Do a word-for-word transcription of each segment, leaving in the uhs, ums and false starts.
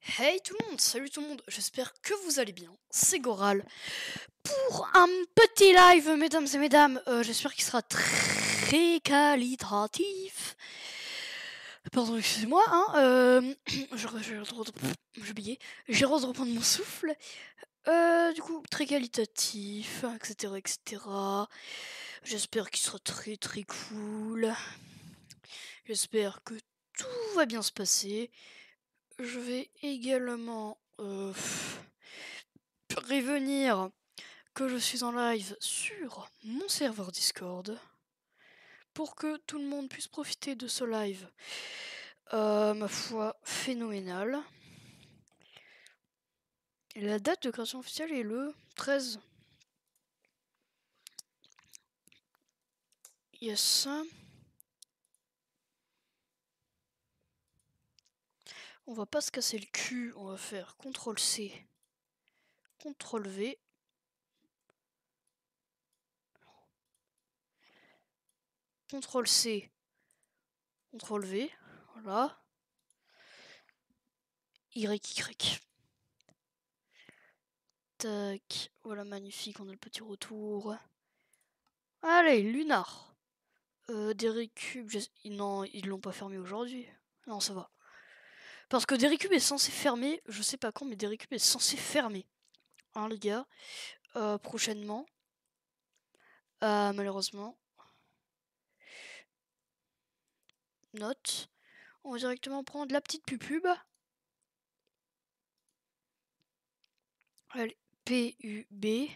Hey tout le monde, salut tout le monde, j'espère que vous allez bien, c'est Goral pour un petit live mesdames et mesdames, euh, j'espère qu'il sera très qualitatif. Pardon, excusez-moi, hein, euh, je, je, je, j'ai oublié, j'ai hâte de reprendre mon souffle, euh, du coup très qualitatif, et cetera et cetera. J'espère qu'il sera très très cool, j'espère que tout va bien se passer. Je vais également euh, prévenir que je suis en live sur mon serveur Discord pour que tout le monde puisse profiter de ce live, euh, ma foi, phénoménal. Et la date de création officielle est le treize. Yes. On va pas se casser le cul, on va faire contrôle C, contrôle V. contrôle C, contrôle V, voilà. Y, Y. Tac, voilà, magnifique, on a le petit retour. Allez, Lunar. Euh, Dericube, non, ils l'ont pas fermé aujourd'hui. Non, ça va. Parce que Dericube est censé fermer, je sais pas quand, mais Dericube est censé fermer. Hein, les gars. Euh, prochainement. Euh, malheureusement. Note. On va directement prendre la petite pupube. Allez, P U B.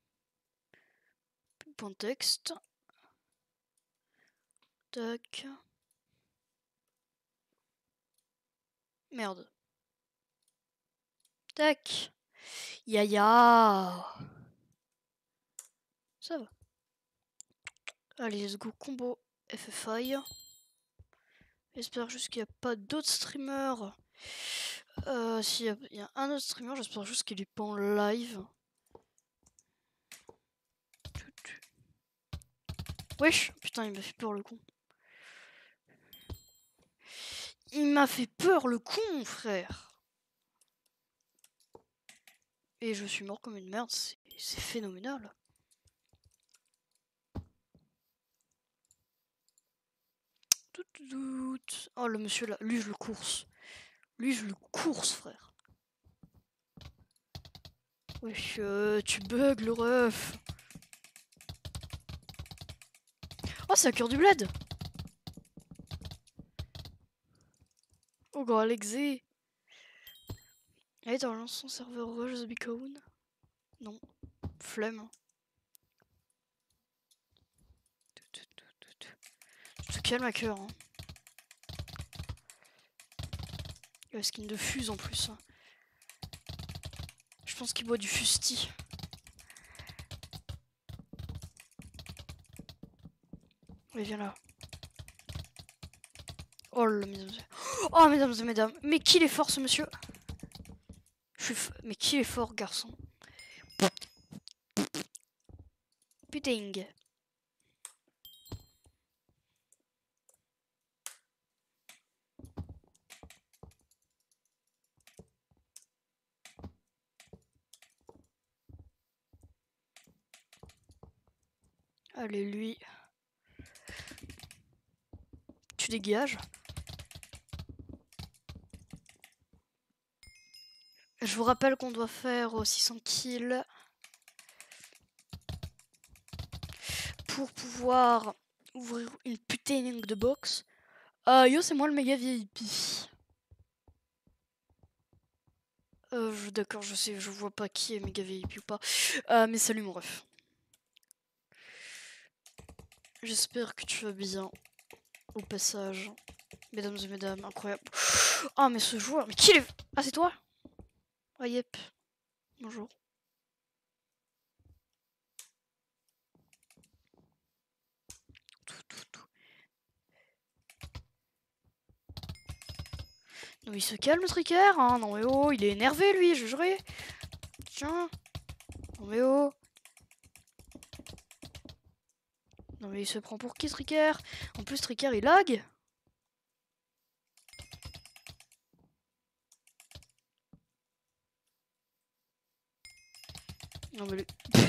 Point texte. Tac. Merde. Tac. Yaya. Ça va. Allez, let's go. Combo F F I. J'espère juste qu'il n'y a pas d'autres streamers. Euh, S'il y, y a un autre streamer, j'espère juste qu'il est pas en live. Wesh, putain, il m'a fait peur le con. Il m'a fait peur le con, frère. Et je suis mort comme une merde, c'est phénoménal. Oh, le monsieur là, lui je le course. Lui je le course, frère. Wesh, euh, tu bugs le ref. Oh, c'est un cœur du bled. Oh, gros, Alexé. Allez, t'as relancé son serveur Rush The Beacon? Non. Flemme. Tu te calmes à cœur. Hein. Il y a le skin de Fuse en plus. Hein. Je pense qu'il boit du fusti. Allez, viens là. Oh là, mesdames et... Oh, mesdames et mesdames. Mais qu'il est fort, ce monsieur. Je suis f... Mais qu'il est fort, garçon. Putain. Allez, lui. Tu dégages. Je vous rappelle qu'on doit faire six cents kills pour pouvoir ouvrir une putain de box. Euh, yo, c'est moi le méga V I P. Euh, D'accord, je sais, je vois pas qui est méga V I P ou pas. Euh, mais salut mon ref. J'espère que tu vas bien au passage. Mesdames et mesdames, incroyable. Ah, mais ce joueur, mais qui est... Ah, c'est toi? Ah, yep. Bonjour. Tout, tout, tout. Non, il se calme, le tricker, hein. Non, mais oh, il est énervé, lui, je jurais. Tiens. Non, mais oh. Non, mais il se prend pour qui, tricker? En plus, tricker, il lag. Non mais le...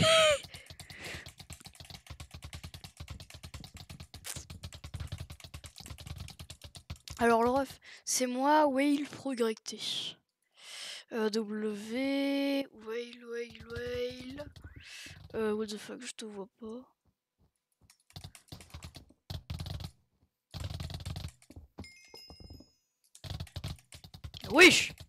Alors le ref, c'est moi, Whale Pro Y T. Euh, W, Whale, Whale, Whale. Euh, what the fuck, je te vois pas. Wesh!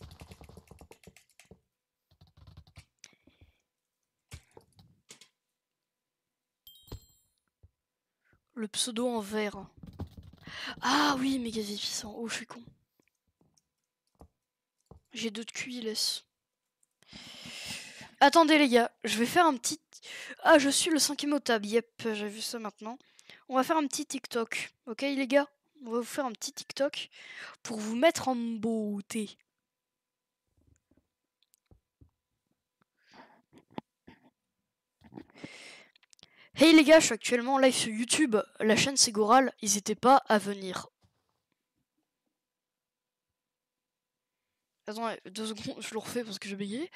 Le pseudo en vert. Ah oui, méga vivissant. Oh, je suis con. J'ai deux de Q I, laisse. Attendez les gars, je vais faire un petit... Ah, je suis le cinquième au tab. Yep, j'ai vu ça maintenant. On va faire un petit TikTok. Ok les gars? On va vous faire un petit TikTok pour vous mettre en beauté. Hey les gars, je suis actuellement en live sur YouTube. La chaîne c'est Goral. N'hésitez pas à venir. Attends, deux secondes, je le refais parce que j'ai bégayé.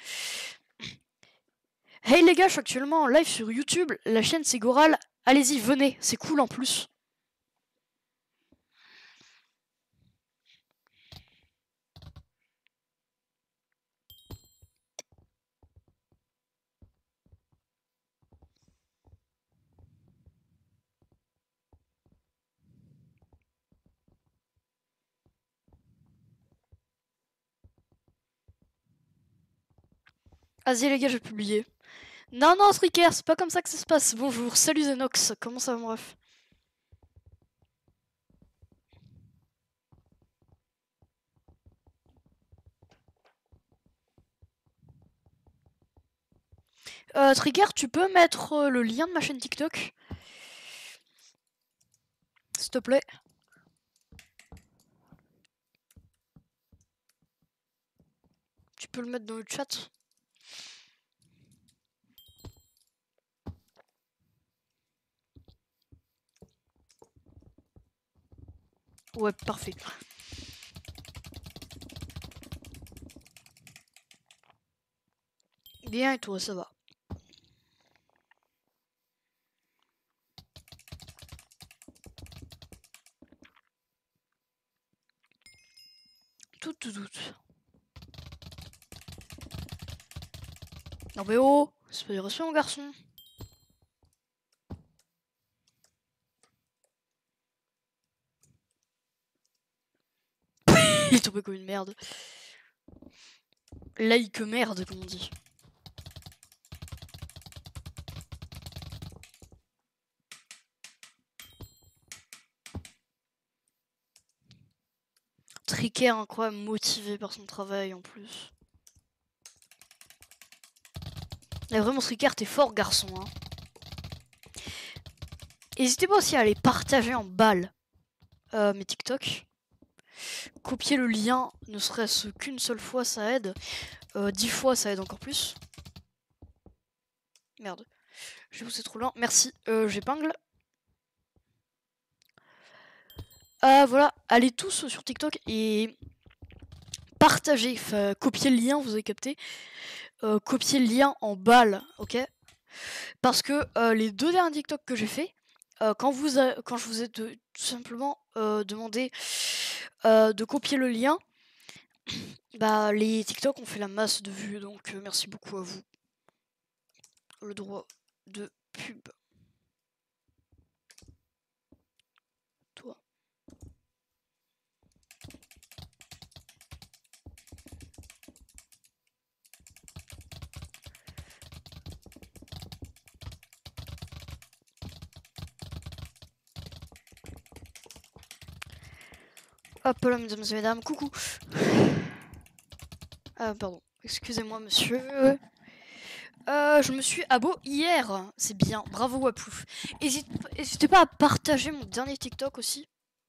Hey les gars, je suis actuellement en live sur YouTube. La chaîne c'est Goral. Allez-y, venez, c'est cool en plus. Vas-y les gars, je vais publier. Non, non, Striker, c'est pas comme ça que ça se passe. Bonjour, salut Zenox, comment ça va mon ref? Euh, Trigger, tu peux mettre euh, le lien de ma chaîne TikTok? S'il te plaît. Tu peux le mettre dans le chat. Ouais, parfait. Bien et toi, ça va? Tout, tout, tout. Non mais oh, c'est pas du respect mon garçon. Il est tombé comme une merde. Like merde, comme on dit. Tricker incroyable, motivé par son travail en plus. Là, vraiment, Tricker, t'es fort garçon. Hein. N'hésitez pas aussi à aller partager en balle euh, mes TikTok. Copier le lien, ne serait-ce qu'une seule fois, ça aide. Euh, dix fois, ça aide encore plus. Merde. Je vous c'est trop lent. Merci. Euh, J'épingle. Euh, voilà. Allez tous sur TikTok et partagez. Enfin, copiez le lien, vous avez capté. Euh, copier le lien en balle, ok? Parce que euh, les deux derniers TikTok que j'ai fait, euh, quand, vous a, quand je vous ai de, tout simplement euh, demandé euh, de copier le lien, bah les TikTok ont fait la masse de vues, donc euh, merci beaucoup à vous. Le droit de pub. Toi. Hop là, mesdames et mesdames, coucou. Ah, pardon, excusez-moi, monsieur. Euh, je me suis abo hier, c'est bien, bravo Wapouf. N'hésitez pas à partager mon dernier TikTok aussi.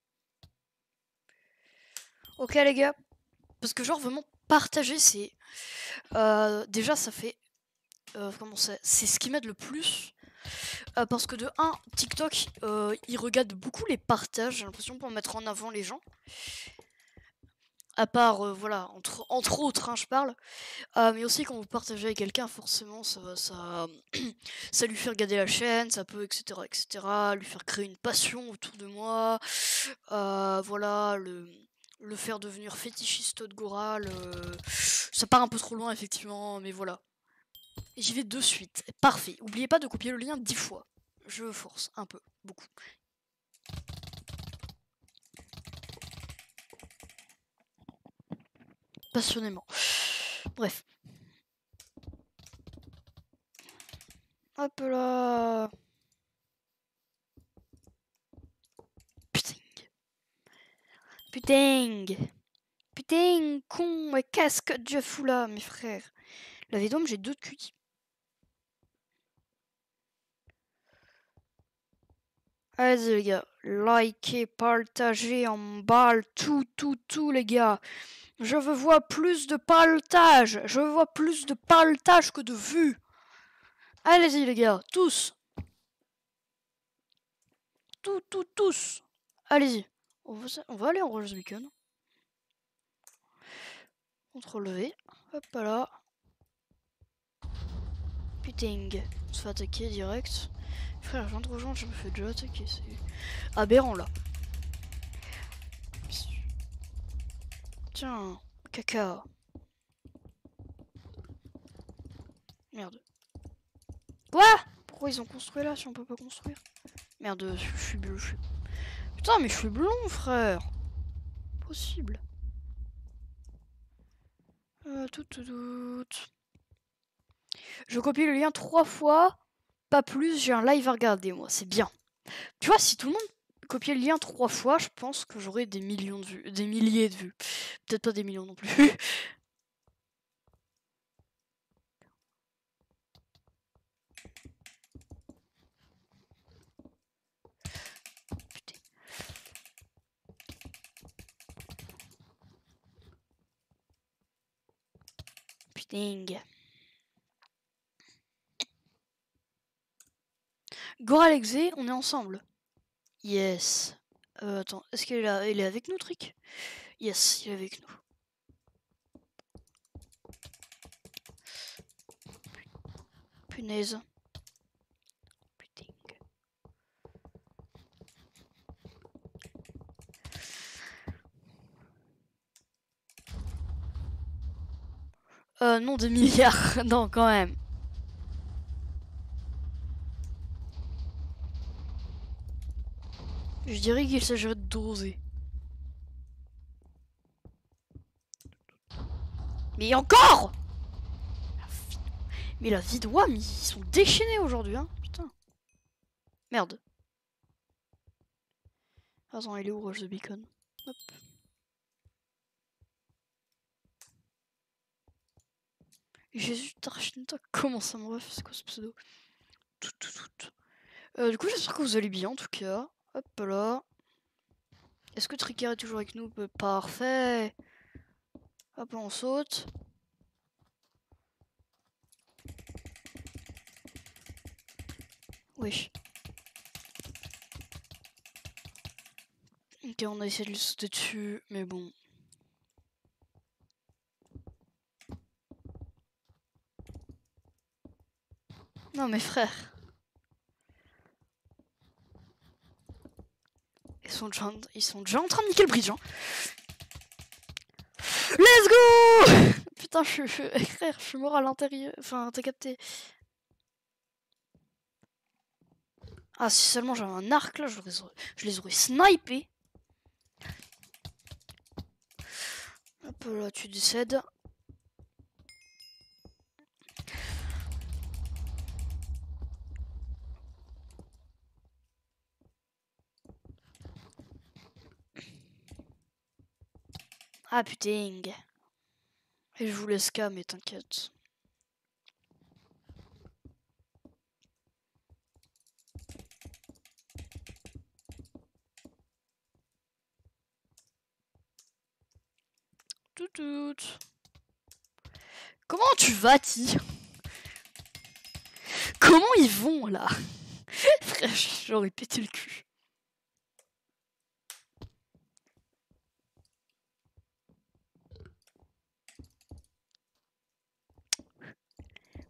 Ok les gars, parce que genre vraiment partager, c'est... Euh, déjà ça fait... Euh, comment c'est C'est ce qui m'aide le plus. Euh, parce que de un, TikTok, euh, il regarde beaucoup les partages, j'ai l'impression, pour mettre en avant les gens. À part, euh, voilà, entre, entre autres, hein, je parle. Euh, mais aussi quand vous partagez avec quelqu'un, forcément, ça va, ça, ça lui fait regarder la chaîne, ça peut, et cetera, et cetera, lui faire créer une passion autour de moi. Euh, voilà, le, le faire devenir fétichiste de Goral. Euh, ça part un peu trop loin, effectivement, mais voilà. Et j'y vais de suite. Parfait. Oubliez pas de copier le lien dix fois. Je force un peu, beaucoup. Passionnément. Bref. Hop là. Putain. Putain. Putain, con. Mais qu'est-ce que Dieu fout là, mes frères? La Védome, j'ai deux de Q T. Allez les gars. Likez, partagez, emballe, tout, tout, tout les gars. Je veux voir plus de partage. Je veux voir plus de partage que de vues. Allez-y les gars, tous. Tout, tout, tous. Allez-y. On va, on va aller en Rose Beacon. contrôle V. Hop là. Putain. On se fait attaquer direct. Frère, je viens de rejoindre, je me fais déjà attaquer. C'est aberrant là. Tiens, caca. Merde. Quoi? Pourquoi ils ont construit là si on peut pas construire? Merde, je suis bleu. Je suis... Putain, mais je suis blond, frère. Possible. Euh, tout, tout, tout. Je copie le lien trois fois. Pas plus, j'ai un live à regarder, moi. C'est bien. Tu vois, si tout le monde copiait le lien trois fois, je pense que j'aurais des millions de vues. Des milliers de vues. Peut-être pas des millions non plus. Putain. Goral Exé, on est ensemble. Yes. Euh, attends, est-ce qu'il est là? Il est avec nous, Trick? Yes, il est avec nous. Punaise. Putain. Euh, non, des milliards. Non, quand même. Je dirais qu'il s'agirait de doser. Mais encore! Mais la vie de W A M, ils sont déchaînés aujourd'hui, hein. Putain. Merde. Attends, il est où, Rush the Beacon? Hop. Jésus Tarchinta, comment ça me ref? C'est quoi ce pseudo? Tout, tout, tout. Euh, du coup, j'espère que vous allez bien en tout cas. Hop là. Est-ce que Tricker est toujours avec nous? Parfait. Hop, on saute. Wesh. Ok, on a essayé de le sauter dessus, mais bon. Non mais frère. Ils sont déjà, ils sont déjà en train de niquer le bridge, hein. Let's go. Putain, je suis... Frère, je suis mort à l'intérieur. Enfin, t'as capté. Ah, si seulement j'avais un arc là, je, je les aurais snipés. Hop là, tu décèdes. Ah putain. Et je vous laisse K, mais t'inquiète. Tout tout. Comment tu vas, Ti? Comment ils vont là? Frère, j'aurais pété le cul.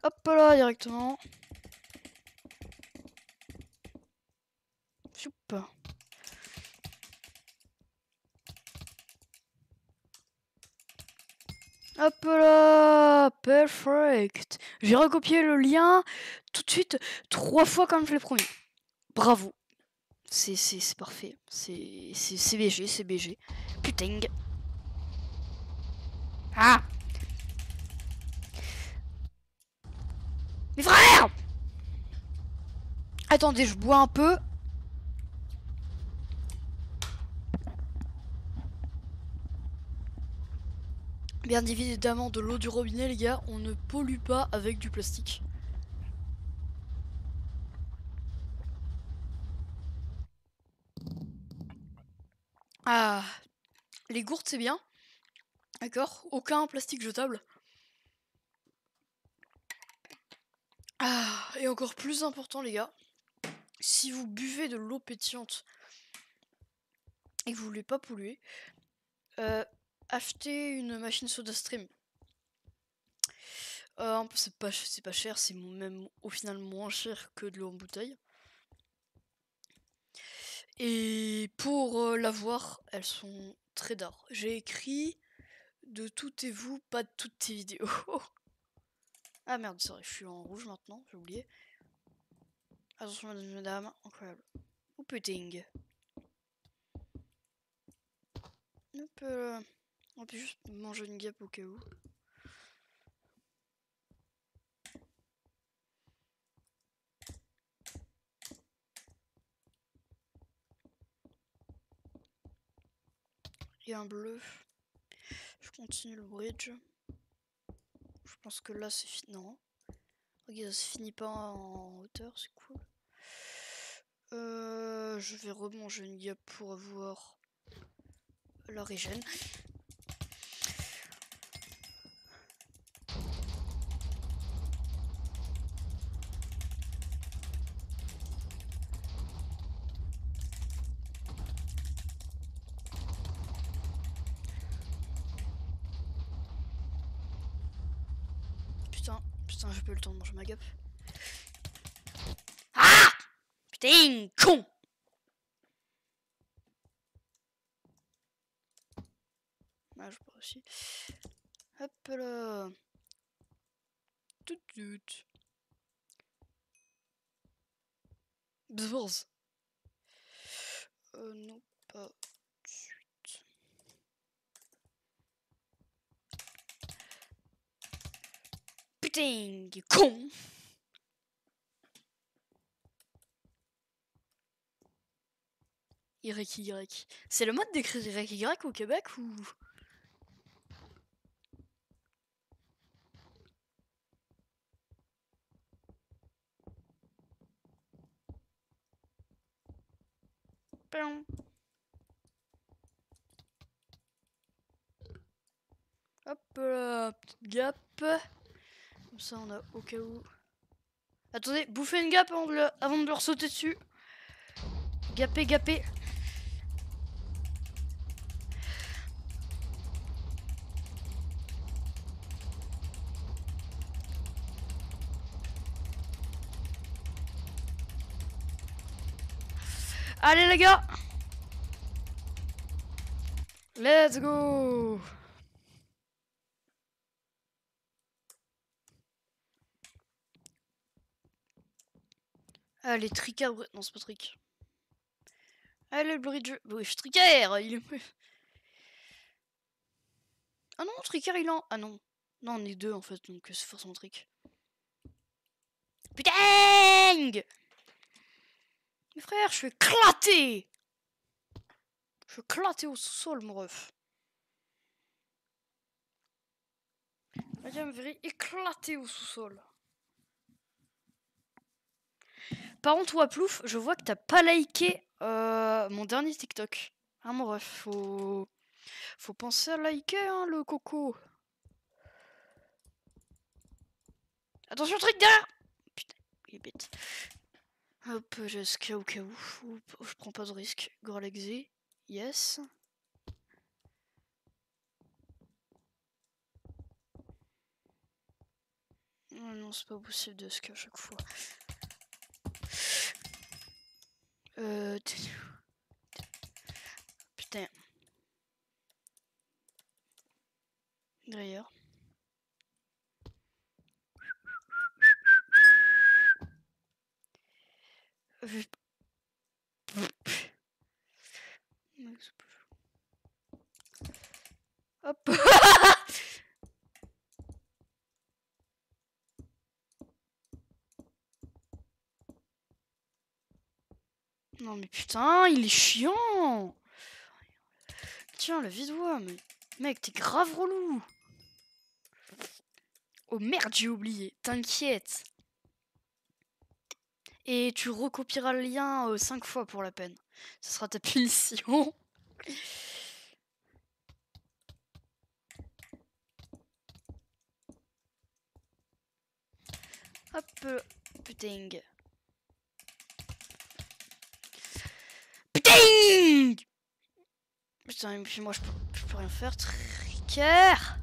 Hop là, directement. Soup. Hop là, perfect. J'ai recopié le lien tout de suite, trois fois comme je l'ai promis. Bravo. C'est c'est parfait. C'est c'est B G, c'est B G. Putain. Ah. Mes frères. Attendez, je bois un peu. Bien évidemment de l'eau du robinet, les gars, on ne pollue pas avec du plastique. Ah, les gourdes c'est bien. D'accord, aucun plastique jetable. Ah, et encore plus important les gars, si vous buvez de l'eau pétillante et que vous voulez pas polluer, euh, achetez une machine SodaStream. Euh, c'est pas, c'est pas cher, c'est même au final moins cher que de l'eau en bouteille. Et pour euh, l'avoir, elles sont très d'art. J'ai écrit de tout et vous, pas de toutes tes vidéos. Ah merde, c'est vrai, je suis en rouge maintenant, j'ai oublié. Attention, mesdames et mesdames, incroyable. Oh putain. On peut, on peut juste manger une guêpe au cas où. Et un bleu. Je continue le bridge. Je pense que là c'est fini. Non. Ok, ça se finit pas en hauteur, c'est cool. Euh, je vais remanger une guêpe pour avoir la régène. Putain, putain, j'ai pas eu le temps de manger ma guêpe. Ah! Putain, con! Ah, je peux aussi. Hop là. Tout tout. Bzz. Euh, non, pas tout de suite. Putain, con! Y Y. C'est le mode d'écrire Y Y au Québec ou... Hop là, petite gap. Comme ça on a au cas où... Attendez, bouffez une gap avant de, le... avant de leur sauter dessus. Gapé, gapé. Allez les gars, let's go. Allez, tricard, non c'est pas trick. Allez le bridge, oui je tricard, il est... Ah non, tricard il en... Ah non, non on est deux en fait, donc c'est forcément trick. Putain! Mes frères, je suis éclaté. Je suis éclaté au sous-sol mon ref. Madame Very éclaté au sous-sol. Par contre, toi, Plouf, je vois que t'as pas liké euh, mon dernier TikTok. Hein, mon ref, faut... faut penser à liker, hein, le coco. Attention, truc derrière. Putain, il est bête. Hop, j'ai ce cas au cas où. Hop, je prends pas de risque. Goralexé, yes. Non, non, Non, c'est pas possible de ce qu'à chaque fois. Euh... Putain. D'ailleurs. Hop. Non mais putain, il est chiant. Tiens, la vie de voix, mais mec, t'es grave relou. Oh merde, j'ai oublié. T'inquiète. Et tu recopieras le lien euh, cinq fois pour la peine. Ce sera ta punition. Hop. Putain. Putain. Putain, et puis moi je peux, je peux rien faire. Tricker.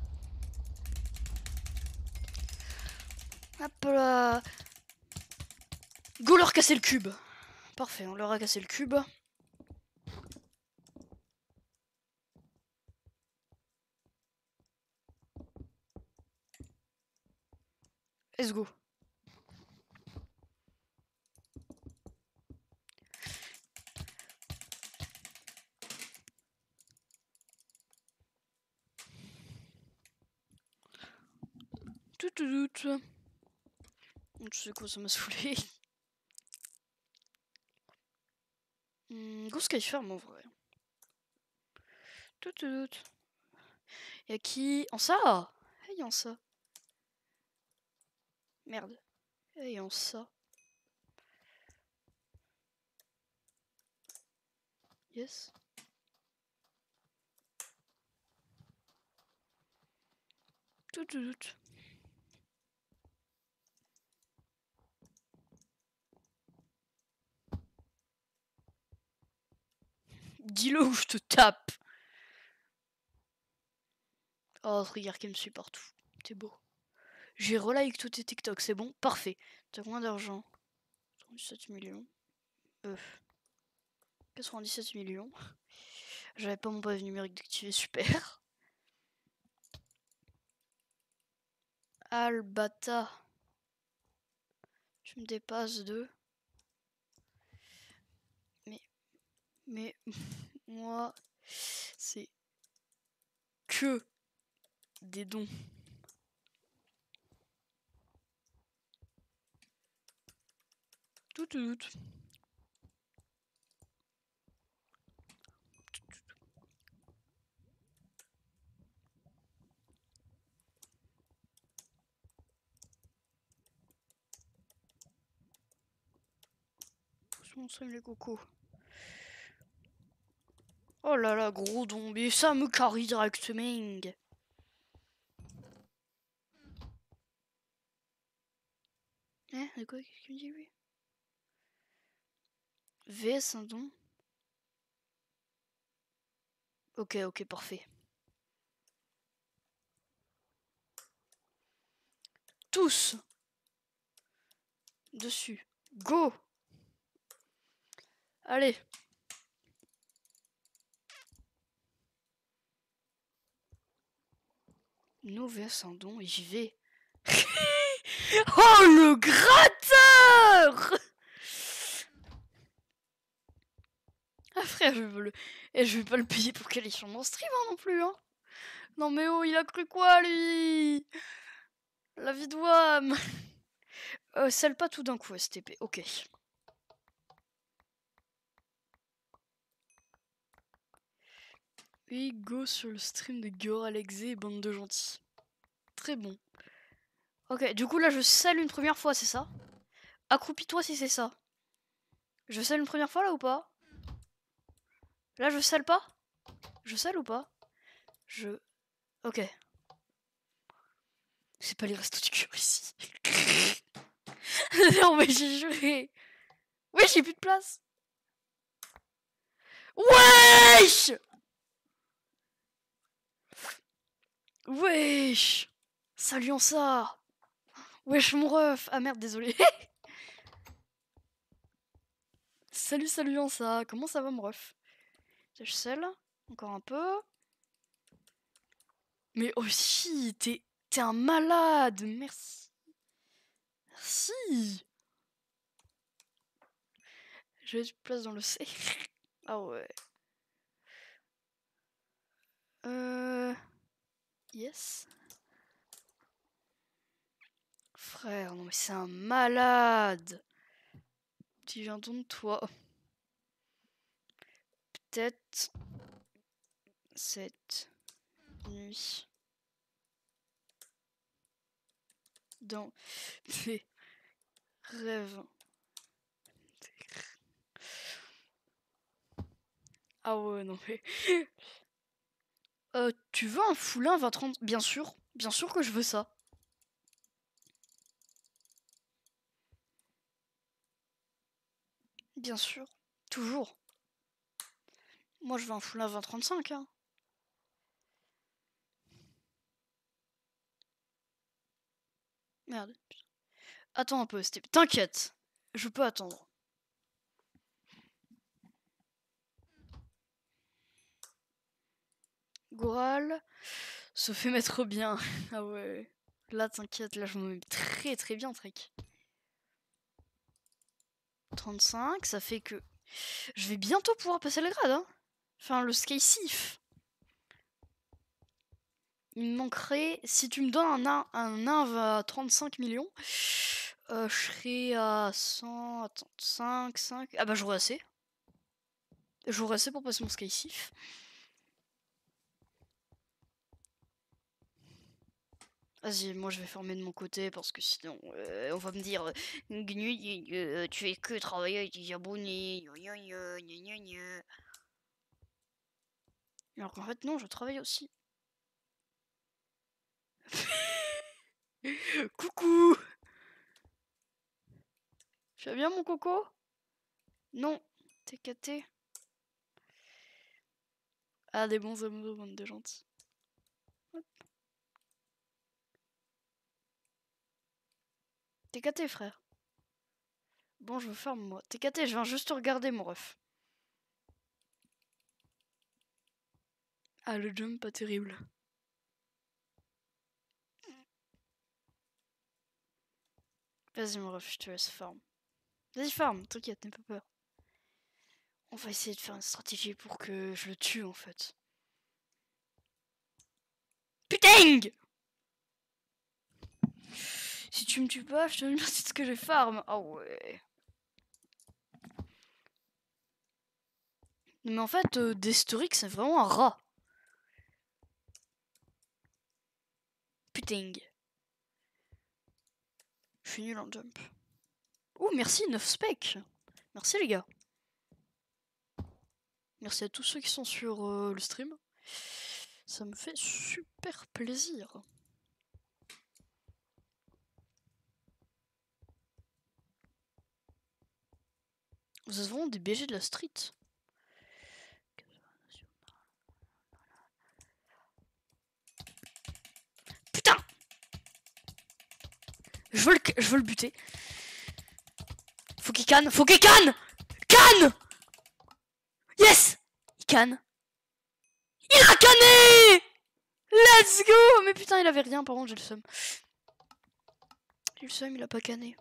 Hop là. Go leur casser le cube. Parfait, on leur a cassé le cube. Let's go. Tout tout tout. Tu sais quoi, ça m'a saoulé. Hmm, go Skyfarm en vrai. Tout tout tout. Y'a qui en ça? Hey, en ça. Merde. Hey, en ça. Yes. Tout tout tout. Dis-le ou je te tape. Oh, Trigger qui me suit partout. T'es beau. J'ai relike tous tes TikTok, c'est bon? Parfait. T'as combien d'argent? soixante-dix-sept millions. Euh. quatre-vingt-dix-sept millions. J'avais pas mon pavé numérique d'activer, super. Albata. Tu me dépasses de... Mais... Mais... Moi... C'est... Que... Des dons. Tout tout tout. On soigne les cocos. Oh là là, gros don, mais ça me carry directement. Hein, de quoi, qu'est-ce qu'il me dit lui? V S un don. Ok, ok, parfait. Tous dessus. Go. Allez. No V S un don et j'y vais. Oh le gratteur. Ah frère, je veux le... Et je vais pas le payer pour qu'elle est sur mon stream hein, non plus hein. Non mais oh, il a cru quoi lui? La vie de Wam. euh, Celle pas tout d'un coup S T P, ok. Et go sur le stream de Goralexé et bande de gentils. Très bon. Ok, du coup là je scelle une première fois, c'est ça? Accroupis-toi si c'est ça. Je scelle une première fois là ou pas? Là je scelle pas? Je scelle ou pas? Je... Ok. C'est pas les restos du cœur ici. Non mais j'ai juré. Ouais, j'ai plus de place. Wesh. Wesh. Salut en ça. Wesh mon ref. Ah merde, désolé. Salut, salut Ansa. Comment ça va mon ref? Je sel. Encore un peu. Mais aussi, t'es t'es un malade. Merci. Merci. J'ai du place dans le C. Ah ouais. Euh... Yes. Frère, non mais c'est un malade. Tu viens de toi. Peut-être cette nuit dans tes rêves. Ah ouais, non mais... Euh, tu veux un foulin vingt trente? Bien sûr, bien sûr que je veux ça. Bien sûr, toujours. Moi je veux un foulin vingt trente-cinq, hein. Merde. Attends un peu, Steve. T'inquiète, je peux attendre. Goral se fait mettre bien. Ah ouais. Là, t'inquiète, là, je me mets très très bien, Trek. trente-cinq, ça fait que... Je vais bientôt pouvoir passer le grade, hein. Enfin, le Sky Sif. Il me manquerait... Si tu me donnes un, un Inv à trente-cinq millions, euh, je serais à cent... Attends, cinq, cinq... Ah bah, j'aurais assez. J'aurais assez pour passer mon Sky Sif. Vas-y, moi je vais fermer de mon côté parce que sinon euh, on va me dire Gnu, euh, tu fais que travailler avec tes abonnés. Alors qu'en fait, non, je travaille aussi. Coucou! Tu vas bien, mon coco? Non, t'es caté. Ah, des bons amoureux, bande de gentils. T'es caté, frère. Bon, je veux farm, moi. T'es caté, je viens juste te regarder, mon ref. Ah, le jump, pas terrible. Vas-y, mon ref, je te laisse farm. Vas-y, farm, t'inquiète, n'aie pas peur. On va essayer de faire une stratégie pour que je le tue, en fait. Putain! Si tu me tues pas, je te demande ce que j'ai farm. Ah ouais. Mais en fait, euh, Destoric, c'est vraiment un rat. Putain. Je suis nul en jump. Oh, merci, neuf specs. Merci les gars. Merci à tous ceux qui sont sur euh, le stream. Ça me fait super plaisir. Vous êtes vraiment des B G de la street. Putain! Je veux le, je veux le buter. Faut qu'il canne, faut qu'il canne! Canne! Yes! Il canne. Il a canné! Let's go! Mais putain, il avait rien, par contre, j'ai le seum. J'ai le seum, il a pas canné.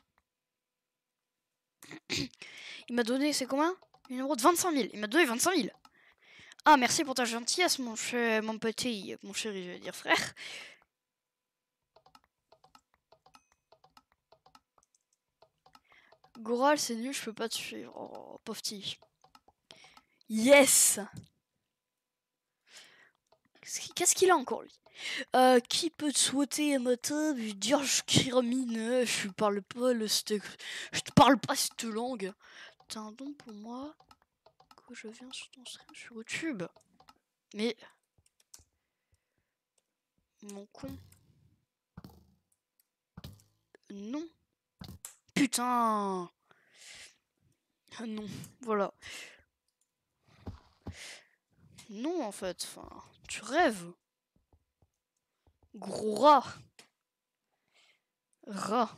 Il m'a donné, c'est combien? Une numéro de vingt-cinq mille. Il m'a donné vingt-cinq mille. Ah, merci pour ta gentillesse, mon, cher, mon petit, mon chéri, je vais dire frère. Goral, c'est nul, je peux pas te suivre. Oh, pauvre petit. Yes! Qu'est-ce qu'il a encore, lui? Euh, qui peut te souhaiter un matin? Je dire, je kiramine, je parle pas le steak. Je te parle pas cette langue. T'as un don pour moi? Que je viens sur ton stream sur YouTube. Mais. Mon con. Non. Putain. Ah non, voilà. Non, en fait, enfin, tu rêves. Gros rat. Rat.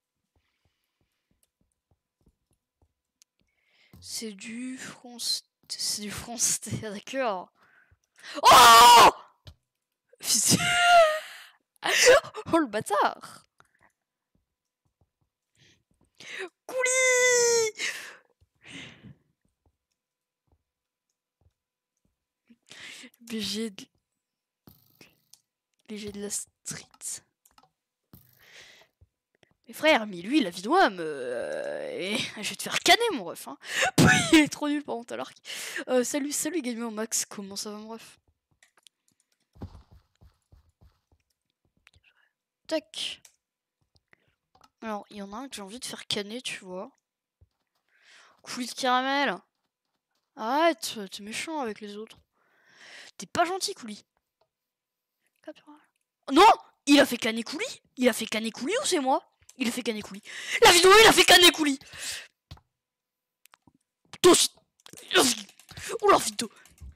C'est du France... C'est du France, d'accord. Oh oh le bâtard. Coulis. B G de... B G de la street. Mais frère, mais lui, la vidéo, me... Et... je vais te faire canner, mon ref. Hein. Il est trop nul, par contre, alors. Euh, salut, salut, Gamer Max. Comment ça va, mon ref? Tac. Alors, il y en a un que j'ai envie de faire canner, tu vois. Coulis de caramel. Arrête, t'es méchant avec les autres. T'es pas gentil, Coulis. Non, il a fait canner Coulis. Il a fait canner Coulis ou c'est moi? Il a fait canner Coulis. La vidéo, il a fait canner Coulis. Oh la vidéo.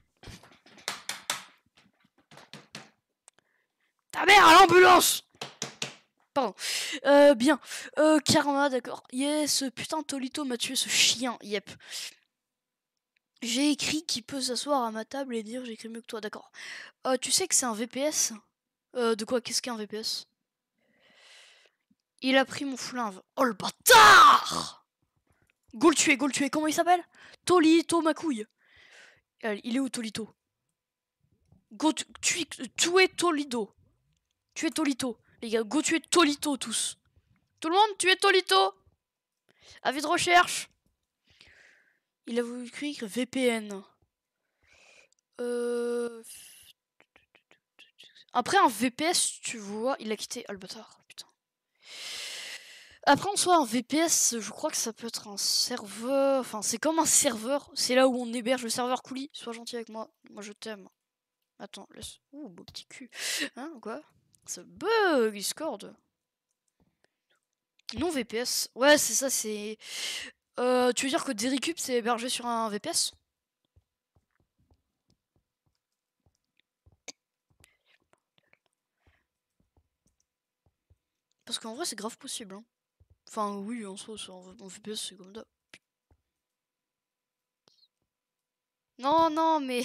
Ta mère à l'ambulance. Pardon. Euh, bien. Euh, Karma, d'accord. Yes, putain, Tolito m'a tué ce chien. Yep. J'ai écrit qu'il peut s'asseoir à ma table et dire j'écris mieux que toi, d'accord. Euh, tu sais que c'est un V P S? Euh, de quoi? Qu'est-ce qu'un V P S? Il a pris mon flingue. Oh le bâtard! Go le tuer, go le tuer. Comment il s'appelle? Tolito ma couille. Il est où Tolito? Go tuer Tolito. Tuer Tolito. Les gars, go tuer Tolito tous. Tout le monde, tuer Tolito. Avis de recherche. Il a voulu écrire V P N. Euh... Après un V P S, tu vois, il a quitté. Ah le bâtard, putain. Après en soi, un V P S, je crois que ça peut être un serveur. Enfin, c'est comme un serveur. C'est là où on héberge le serveur Coulis. Sois gentil avec moi. Moi, je t'aime. Attends, laisse. Ouh, beau petit cul. Hein, quoi? Ça bug, Discord. Non V P S. Ouais, c'est ça, c'est... Euh, tu veux dire que Dericube c'est hébergé sur un V P S? Parce qu'en vrai, c'est grave possible. Hein. Enfin, oui, en soi, en V P S, c'est comme ça. Non, non, mais...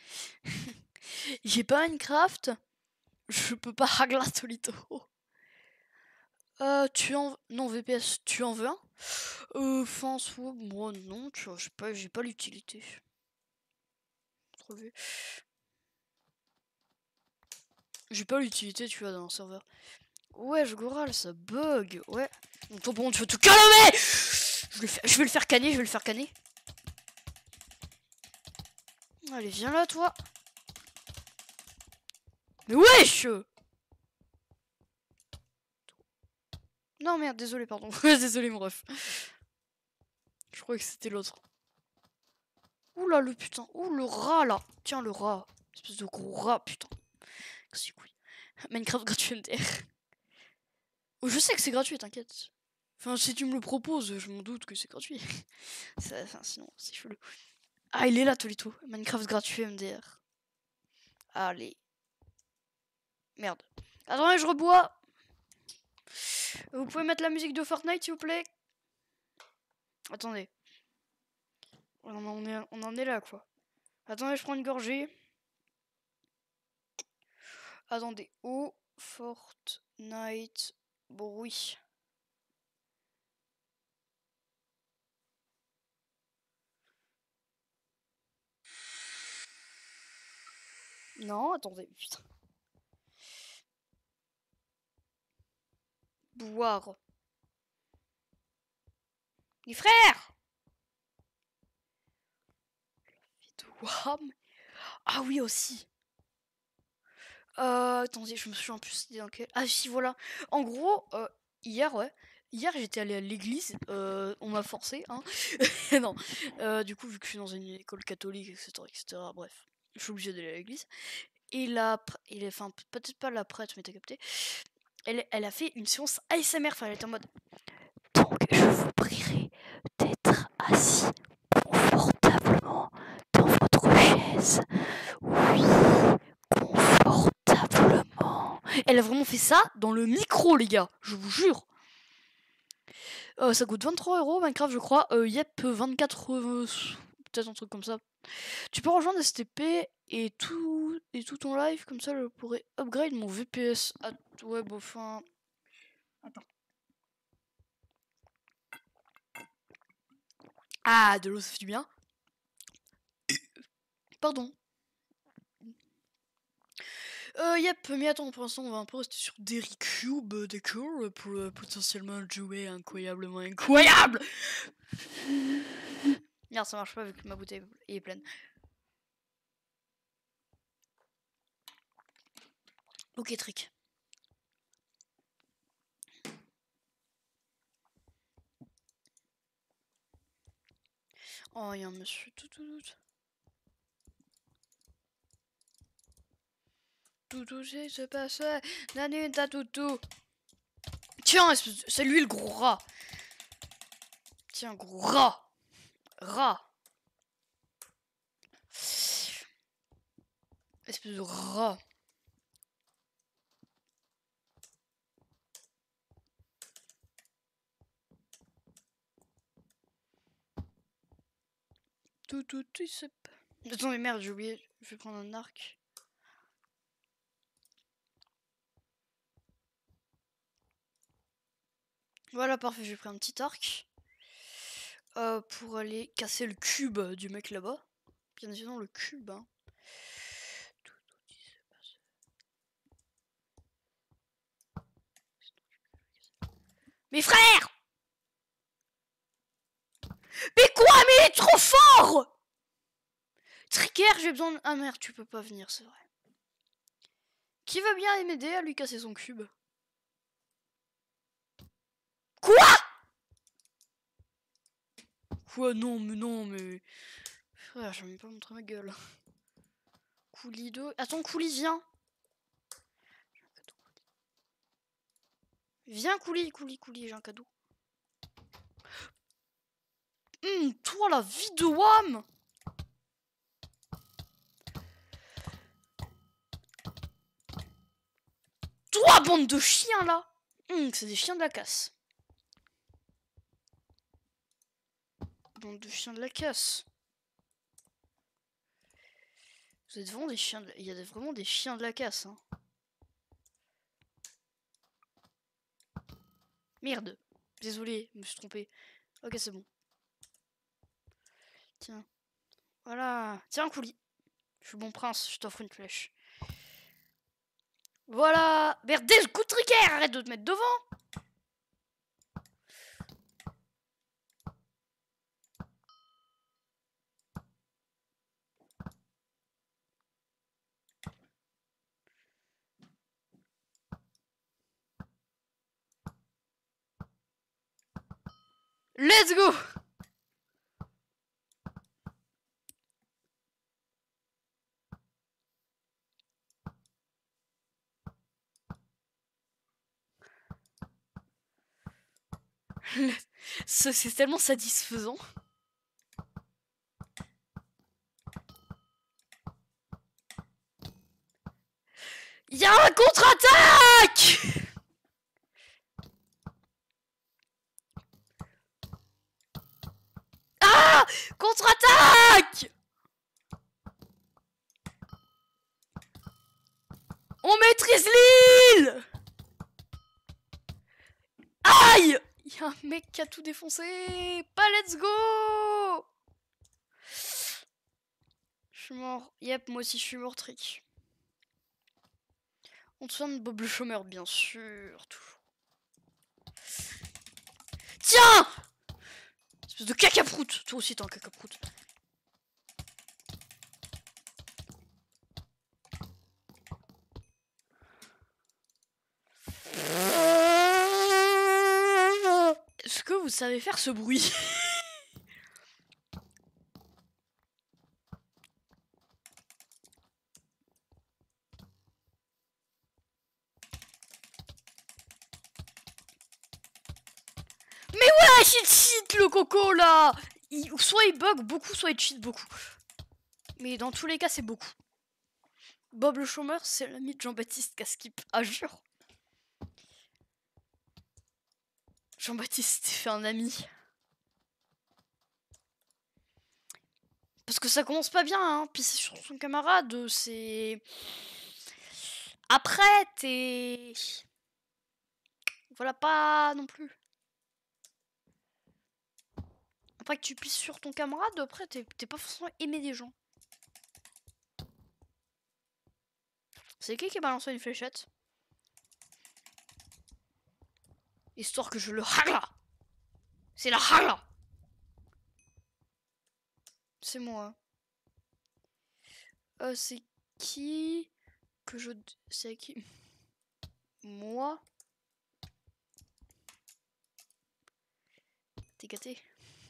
J'ai pas Minecraft. Je peux pas ragler Tolito. Euh, tu en... Non, V P S, tu en veux un? Euh, enfin, soit... Moi, non, tu vois, j'ai pas, j'ai pas l'utilité. J'ai pas l'utilité, tu vois, dans un serveur. Ouais, je Goral, ça bug, ouais. Donc, bon, tu veux te calmer. je, je vais le faire canner, je vais le faire canner. Allez, viens là, toi. Mais wesh! Non, merde, désolé, pardon. Désolé, mon ref. Je croyais que c'était l'autre. Oula, le putain. Ouh, le rat, là. Tiens, le rat. Espèce de gros rat, putain. C'est couille. Minecraft gratuit M D R. Oh, je sais que c'est gratuit, t'inquiète. Enfin, si tu me le proposes, je m'en doute que c'est gratuit. Enfin, sinon, c'est chelou. Ah, il est là, Tolito. Minecraft gratuit M D R. Allez. Merde. Attendez, je rebois. Vous pouvez mettre la musique de Fortnite, s'il vous plaît? Attendez. On en est, on en est là, quoi. Attendez, je prends une gorgée. Attendez. Oh, Fortnite bruit. Non, attendez, putain. Boire. Les frères. Ah oui, aussi. Euh, attendez, je me souviens plus dans quel... Ah si, voilà. En gros, euh, hier, ouais. Hier, j'étais allée à l'église. Euh, on m'a forcé, hein. non. Euh, du coup, vu que je suis dans une école catholique, et cetera, et cetera. Bref, je suis obligée d'aller à l'église. Et la... Il est, enfin, peut-être pas la prêtre, mais t'as capté. Elle, elle a fait une séance A S M R. Enfin, elle était en mode... Donc, je vous prierai d'être assis confortablement dans votre chaise. Oui, confortablement. Elle a vraiment fait ça dans le micro, les gars. Je vous jure. Euh, ça coûte vingt-trois euros Minecraft, je crois. Euh, yep, vingt-quatre, euh, peut-être un truc comme ça. Tu peux rejoindre S T P et tout, et tout ton live, comme ça je pourrais upgrade mon V P S. Ah, ouais, bon, enfin. Attends. Ah, de l'eau, ça fait du bien. Pardon. Euh, yep, mais attends, pour l'instant, on va un peu rester sur Derry Cube, euh, d'accord, pour euh, potentiellement jouer incroyablement incroyable. Merde, ça marche pas vu que ma bouteille est pleine. Ok, trick. Oh, il y a un monsieur tout tout tout. Tout tout se passe. La nuit t'as tout tout. Tiens, c'est lui le gros rat. Tiens, gros rat. Rat. Espèce de rat. Tout tout tout se passe. Attends, mais merde, j'ai oublié. Je vais prendre un arc. Voilà, parfait, j'ai pris un petit arc. Euh, pour aller casser le cube du mec là-bas. Bien évidemment, le cube. Hein. Mes frères! Mais quoi? Mais il est trop fort! Tricker, j'ai besoin de... Ah merde, tu peux pas venir, c'est vrai. Qui veut bien m'aider à lui casser son cube? Quoi? Quoi? Non, mais non, mais... Frère, j'ai même pas montré ma gueule. Coulis deux... Attends, Coulis, viens. Viens, Coulis, Coulis, Coulis, j'ai un cadeau. Hum, toi, la vie de Wam! Toi, bande de chiens, là! Hum, c'est des chiens de la casse. Bande de chiens de la casse. Vous êtes vraiment des chiens de... Il y a vraiment des chiens de la casse, hein. Merde. Désolé, je me suis trompé. Ok, c'est bon. Tiens. Voilà. Tiens, Coulis. Je suis bon prince, je t'offre une flèche. Voilà. Merde, le coup de tricker. Arrête de te mettre devant. Let's go. C'est tellement satisfaisant. Il y a un contre-attaque. Ah, contre-attaque. On maîtrise l'île. Aïe. Il y a un mec qui a tout défoncé. Pas let's go. Je suis mort. Yep, moi aussi je suis mort, trick. On te soigne de Bob le chômeur, bien sûr, toujours. Tiens! Espèce de cacaproute. Toi aussi t'es un cacaproute. Est-ce que vous savez faire ce bruit? Mais ouais, cheat cheat le coco là. Il, soit il bug beaucoup, soit il cheat beaucoup. Mais dans tous les cas, c'est beaucoup. Bob le chômeur, c'est l'ami de Jean-Baptiste Caskip. Ah, jure. Jean-Baptiste t'es fait un ami. Parce que ça commence pas bien, hein. Pisser sur son camarade, c'est... Après, t'es... Voilà, pas non plus. Après que tu pisses sur ton camarade, après, t'es pas forcément aimé des gens. C'est qui qui a balancé une fléchette? Histoire que je le râle. C'est la râle. C'est moi. Euh, c'est qui que je... C'est qui? Moi. T'es gâté.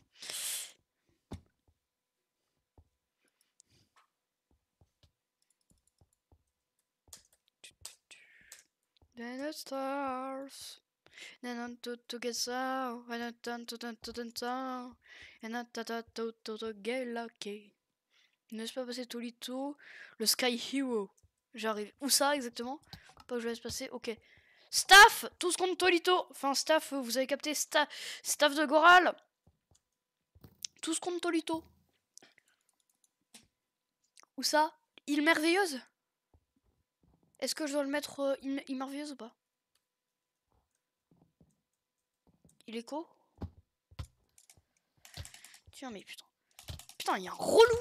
Then it stars. Then on to to get so. And on to to to to to. And on to to to to to get lucky. N'est-ce pas passer Tolito? Le Sky Hero. J'arrive. Où ça exactement? Pas que je laisse passer. Ok. Staff! Tous contre Tolito! Enfin, staff, vous avez capté. Sta staff de Goral! Tous contre Tolito. Où ça? Île merveilleuse? Est-ce que je dois le mettre euh, île, île merveilleuse ou pas? Il est co? Tiens, mais putain. Putain, il y a un relou!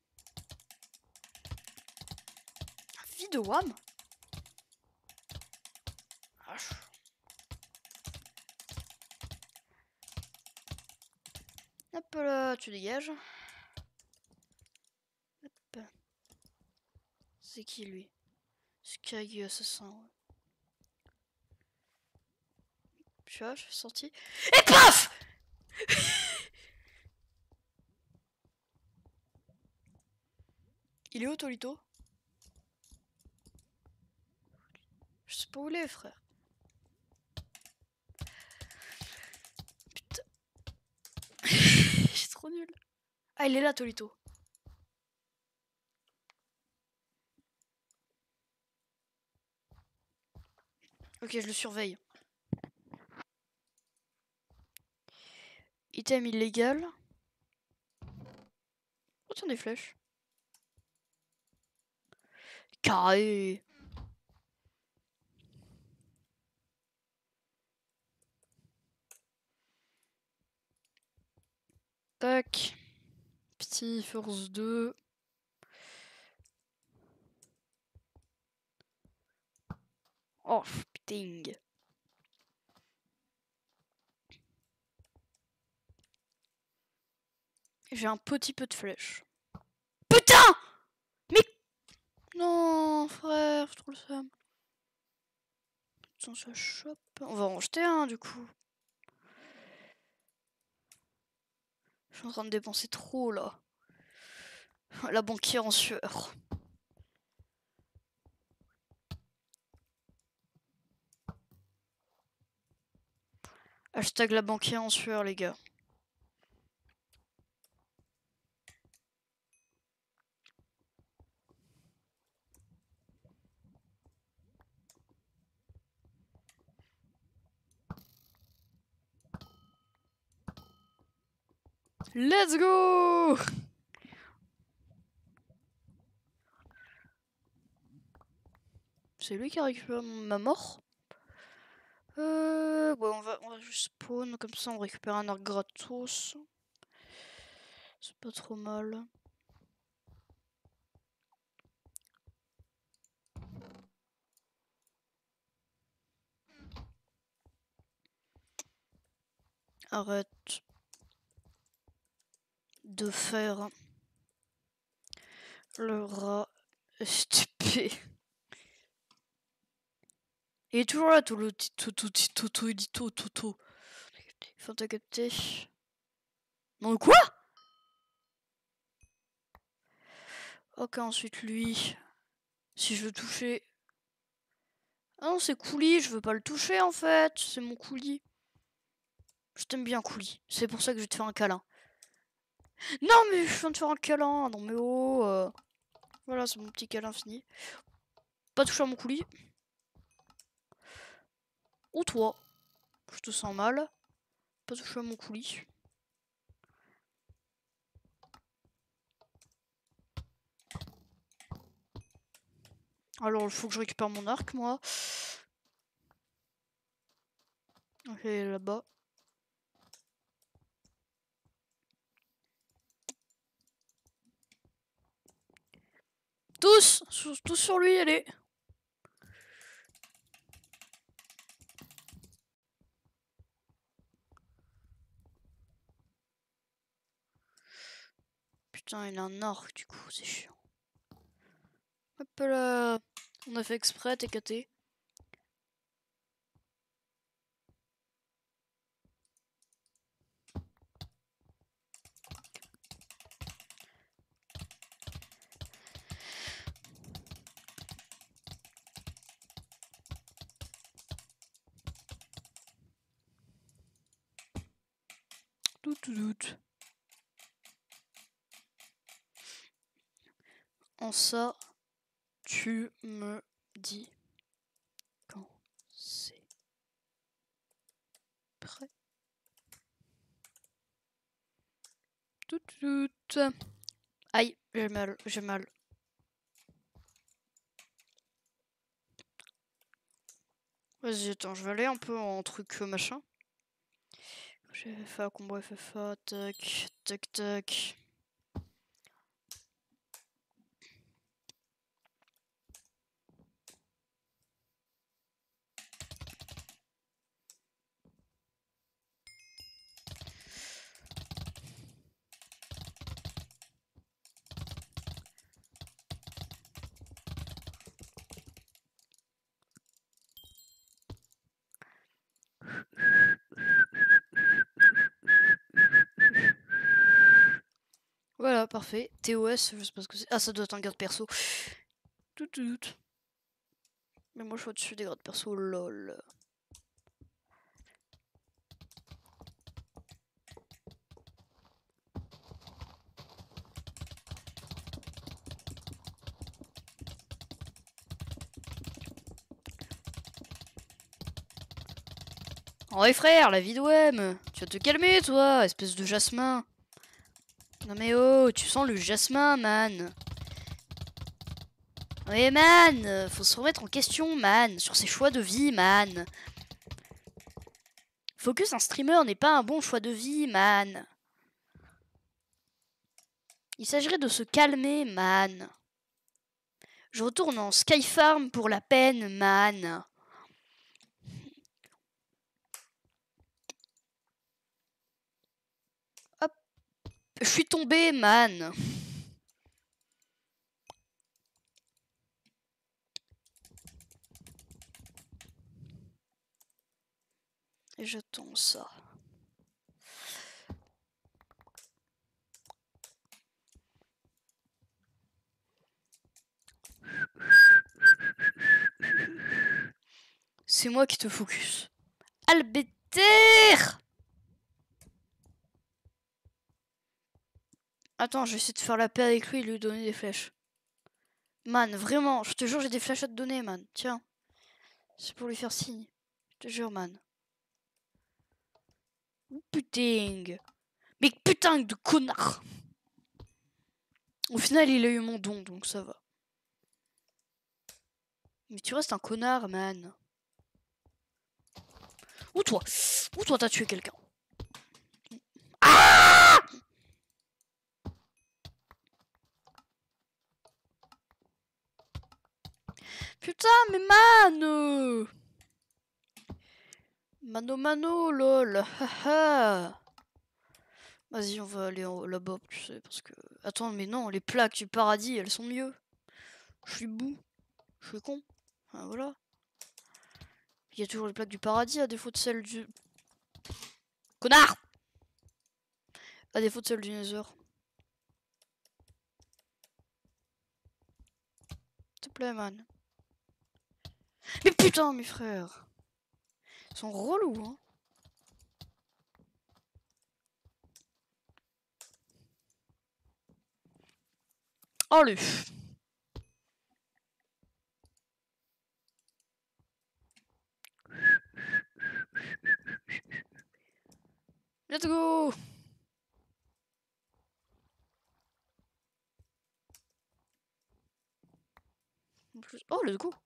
Un vie de W A M? Ah, je... Hop là, tu dégages. Hop. C'est qui lui? Sky Assassin. Ouais. Tu vois, je suis sorti. Et paf! Il est où, Tolito? Je sais pas où il est, frère. Putain. Je suis trop nul. Ah, il est là, Tolito. Ok, je le surveille. Item illégal. Oh, tiens, des flèches. Carré. Tac. Petit force deux. Oh, putain. J'ai un petit peu de flèches. Putain! Mais... Non, frère, je trouve le seum. Ça chope. On va en jeter un, du coup. Je suis en train de dépenser trop, là. La banquière en sueur. Hashtag la banquière en sueur, les gars. Let's go! C'est lui qui a récupéré ma mort. Euh, ouais, on va, on va juste spawn, comme ça on récupère un arc gratos. C'est pas trop mal. Arrête de faire le rat stupé. Il est toujours là, tout le tout tout tout tout tout tout tout. Faut te capter. Non quoi? Ok, ensuite lui. Si je veux toucher. Ah non, c'est Coulis, je veux pas le toucher en fait. C'est mon Coulis. Je t'aime bien, Coulis. C'est pour ça que je vais te faire un câlin. Non, mais je viens de faire un câlin. Non, mais oh. Euh... Voilà, c'est mon petit câlin fini. Pas toucher à mon Coulis. Ou toi. Je te sens mal. Pas toucher à mon coulis. Alors, il faut que je récupère mon arc, moi. Ok, là-bas. Tous, tous sur lui, allez. Putain, il a un arc, du coup, c'est chiant. Hop là. On a fait exprès, T K T. Doute, doute. En ça, tu me dis quand c'est prêt. Doute, doute. Aïe, j'ai mal, j'ai mal. Vas-y, attends, je vais aller un peu en truc euh, machin. J'ai F A, combo F F A, tac, tac, tac. Voilà, parfait. T O S, je sais pas ce que c'est. Ah, ça doit être un garde perso. Tout, tout. Mais moi, je suis au-dessus des gardes perso, lol. Oh, ouais, frère, la vie de Wem. Tu vas te calmer, toi, espèce de jasmin. Non, mais oh, tu sens le jasmin, man. Ouais, man, faut se remettre en question, man, sur ses choix de vie, man. Focus, un streamer n'est pas un bon choix de vie, man. Il s'agirait de se calmer, man. Je retourne en Skyfarm pour la peine, man. Hop. Je suis tombé, man. Et j'attends ça. C'est moi qui te focus. Albéter! Attends, je vais essayer de faire la paix avec lui et lui donner des flèches. Man, vraiment, je te jure, j'ai des flèches à te donner, man. Tiens. C'est pour lui faire signe. Je te jure, man. Putain. Mais putain de connard. Au final, il a eu mon don, donc ça va. Mais tu restes un connard, man. Ou toi. Ou toi, t'as tué quelqu'un. Ah! Putain, mais man! Mano mano, lol. Haha. Vas-y, on va aller là-bas, tu sais, parce que... Attends, mais non, les plaques du paradis, elles sont mieux. Je suis bout. Je suis con. Enfin, voilà. Il y a toujours les plaques du paradis, à défaut de celles du... Connard! À défaut de celles du Nether. S'il te plaît, man. Mais putain, mes frères. Ils sont relous, hein. Allez. Let's go. Oh, let's go.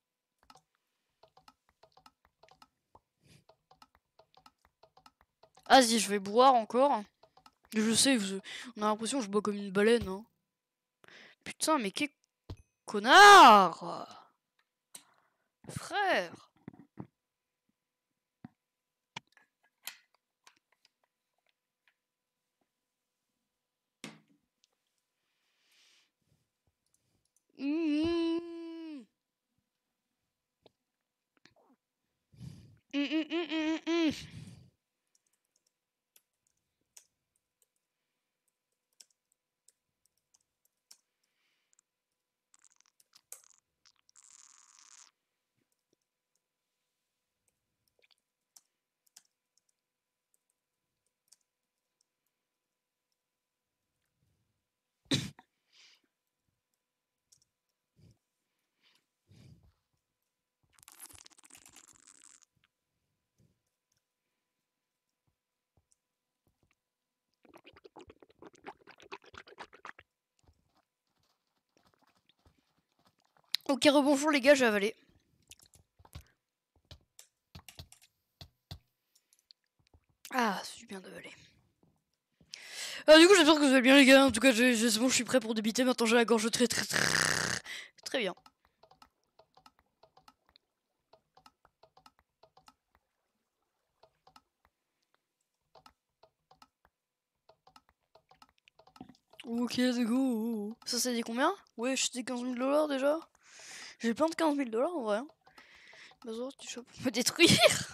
Vas-y, je vais boire encore. Je sais, vous, on a l'impression que je bois comme une baleine. Hein. Putain, mais quel connard! Frère! Mmh. Mmh, mmh, mmh, mmh. Ok, rebonjour les gars, j'ai avalé. Ah, c'est bien d'avaler. Ah, du coup, j'espère que vous allez bien les gars. En tout cas, c'est bon, je suis prêt pour débiter. Maintenant, j'ai la gorge très très très très bien. Ok, c'est go. Ça, c'est dit combien? Ouais, je dis quinze mille dollars déjà. J'ai plein de quinze mille dollars en vrai. Hein. Bazar, tu chopes. Me détruire.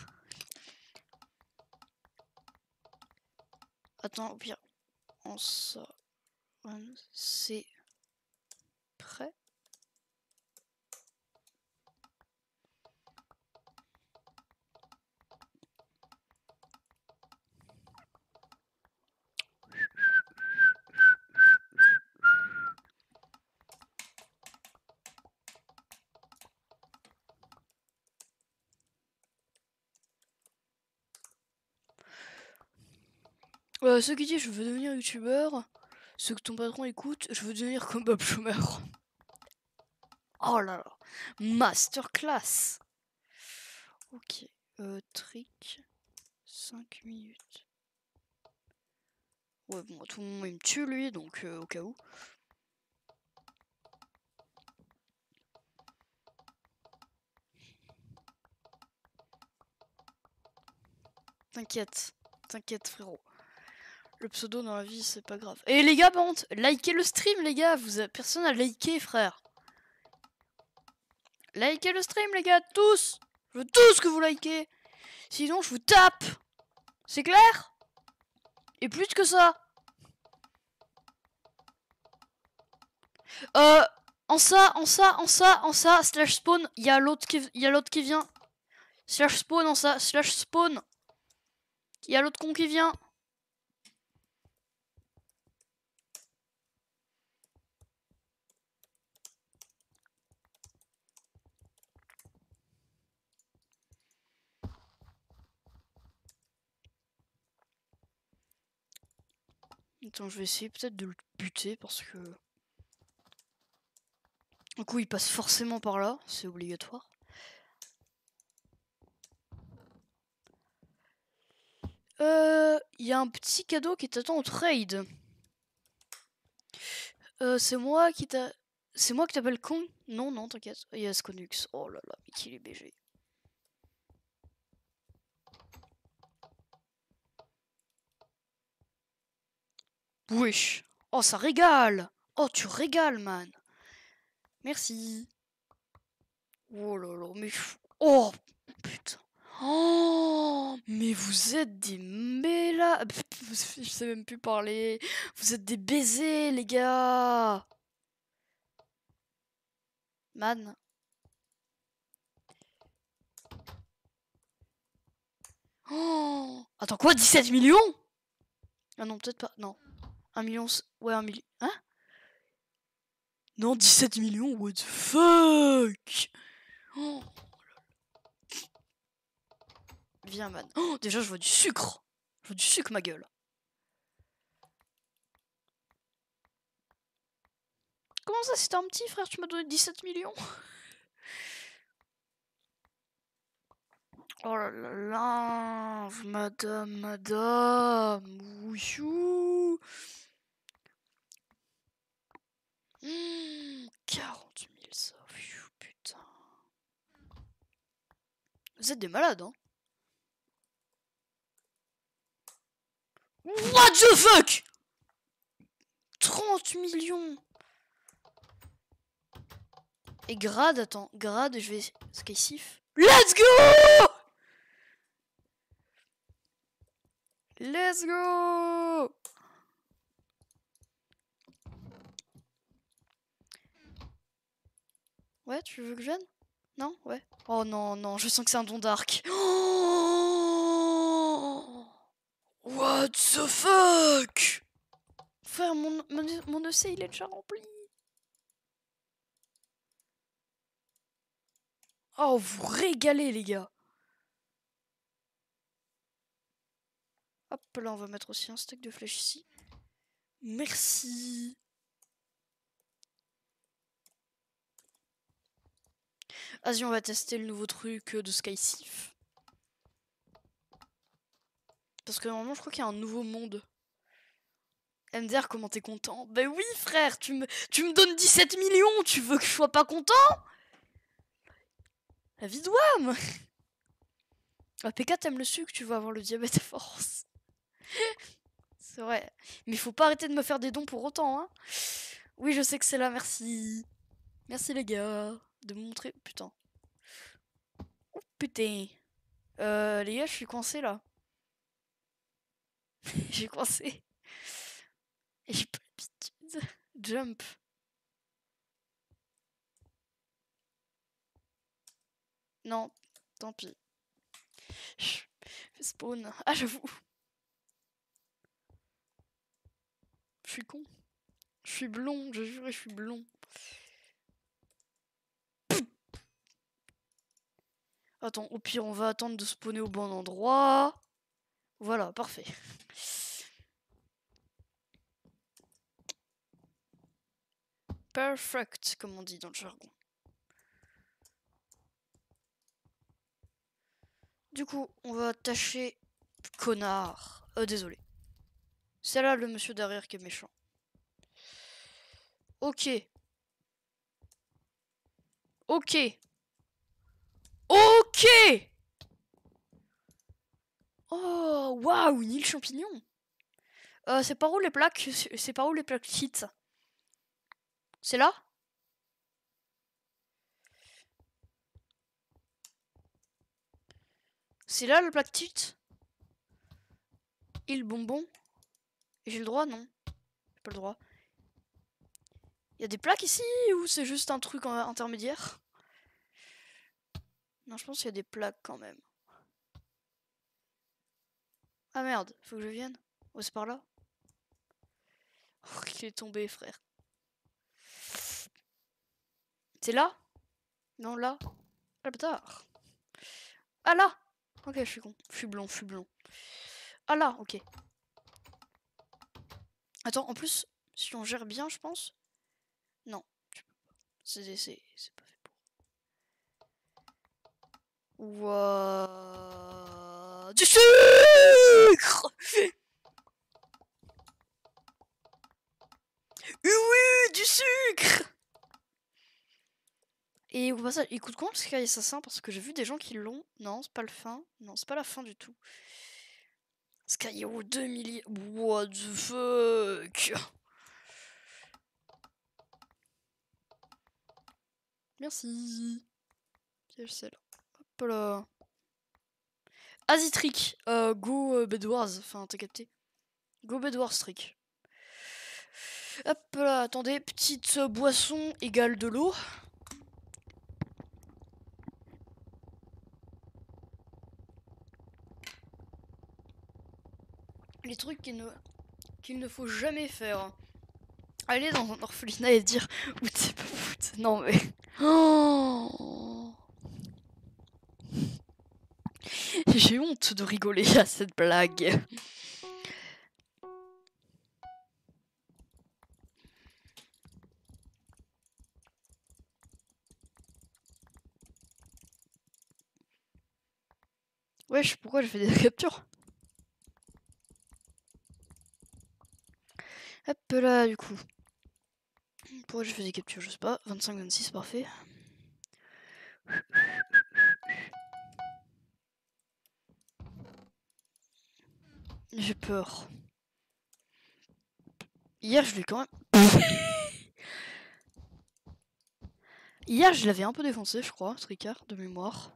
Attends, au pire. En ça. C'est prêt. Euh, ceux qui disent je veux devenir youtubeur, ceux que ton patron écoute, je veux devenir comme Bob Schumer. Oh là là, masterclass. Ok, euh, trick, cinq minutes. Ouais bon, tout le monde il me tue lui, donc euh, au cas où. T'inquiète, t'inquiète frérot. Le pseudo dans la vie c'est pas grave. Et les gars par contre, likez le stream les gars, vous avez... personne à liker frère. Likez le stream les gars, tous. Je veux tous que vous likez. Sinon je vous tape. C'est clair? Et plus que ça. Euh, en ça, en ça, en ça, en ça, slash spawn, il y a l'autre qui, y a l'autre qui vient. Slash spawn en ça, slash spawn. Il y a l'autre con qui vient. Attends, je vais essayer peut-être de le buter parce que... Du coup, il passe forcément par là, c'est obligatoire. Euh, il y a un petit cadeau qui t'attend au trade. Euh, c'est moi qui t'a... C'est moi qui t'appelle con? Non, non, t'inquiète. Il y a Sconux. Oh là là, mais qu'il est B G. Wesh. Oh, ça régale. Oh, tu régales, man. Merci. Oh là là, mais... Oh, putain. Oh, mais vous êtes des méla... Je sais même plus parler. Vous êtes des baisers, les gars. Man. Oh. Attends, quoi, dix-sept millions? Ah non, peut-être pas. Non. un million... Ouais, un million... Hein? Non, dix-sept millions, what the fuck? Oh. Viens, man. Oh, déjà, je vois du sucre. Je vois du sucre, ma gueule. Comment ça, c'était un petit frère? Tu m'as donné dix-sept millions? Oh là là là, madame, madame, ouiou. Mmh, quarante mille ça, putain. Vous êtes des malades, hein? What the fuck? trente millions. Et grade, attends, grade, je vais... Skysif. Let's go! Let's go! Ouais, tu veux que je vienne? Non? Ouais. Oh non, non, je sens que c'est un don d'arc. Oh, what the fuck? Frère, mon, mon, mon E C, il est déjà rempli. Oh, vous régalez, les gars. Hop, là, on va mettre aussi un stack de flèches ici. Merci. Vas-y, on va tester le nouveau truc de Skysif. Parce que normalement, je crois qu'il y a un nouveau monde. M D R, comment t'es content? Ben oui, frère, tu me, tu me donnes dix-sept millions, tu veux que je sois pas content? La vie de W A M. Ah, P K, t'aimes le sucre, tu vas avoir le diabète à force. C'est vrai. Mais faut pas arrêter de me faire des dons pour autant, hein. Oui, je sais que c'est là, merci. Merci les gars. De me montrer... Putain. Oh putain. Euh, les gars, je suis coincé là. J'ai coincé. Et j'ai pas l'habitude. Jump. Non, tant pis. Je fais spawn. Ah, j'avoue. Je suis con. Je suis blond, je jure, je suis blond. Attends, au pire, on va attendre de spawner au bon endroit. Voilà, parfait. Perfect, comme on dit dans le jargon. Du coup, on va tâcher... Connard. Euh, désolé. C'est là le monsieur derrière qui est méchant. Ok. Ok. Ok. Oh, waouh, une île champignon. Euh, c'est par où les plaques? C'est par où les plaques hits? C'est là? C'est là le plaque hit? Île bonbon? J'ai le droit? Non. J'ai pas le droit. Il y a des plaques ici ou c'est juste un truc intermédiaire? Non, je pense qu'il y a des plaques quand même. Ah merde, faut que je vienne. Oh, c'est par là? Oh, il est tombé, frère. C'est là? Non, là? Ah, bâtard. Ah, là! Ok, je suis con. Je suis blond, je suis blond. Ah, là, ok. Attends, en plus, si on gère bien, je pense. Non, c'est pas fait pour. Ouah. Du sucre! Oui, du sucre! Et au passage, il coûte combien le Sky Assassin? Parce que j'ai vu des gens qui l'ont. Non, c'est pas le fin. Non, c'est pas la fin du tout. Sky Hero deux milliers. What the fuck? Merci. C'est celle-là. Hop là. Azitrick. Euh, go euh, Bedwars. Enfin, t'as capté. Go Bedwars Trick. Hop là, attendez. Petite euh, boisson égale de l'eau. Les trucs qu'il ne, qu'il ne faut jamais faire. Aller dans un orphelinat et dire où t'es pas foot. Non mais. Oh. J'ai honte de rigoler à cette blague. Wesh, pourquoi j'ai fait des captures? Hop là, du coup. Pourquoi j'ai fait des captures? Je sais pas. vingt-cinq vingt-six, parfait. J'ai peur. Hier, je l'ai quand même... Hier, je l'avais un peu défoncé, je crois, Tricard, de mémoire.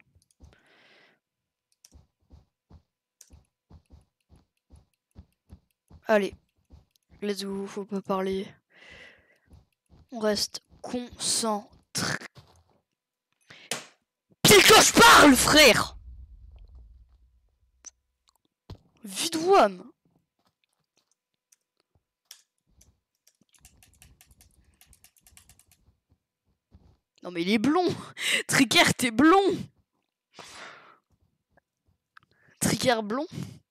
Allez. Let's go, faut pas parler. On reste concentré. Pile que je parle, frère! Vidouam! Non mais il est blond! Tricard, t'es blond! Tricard blond?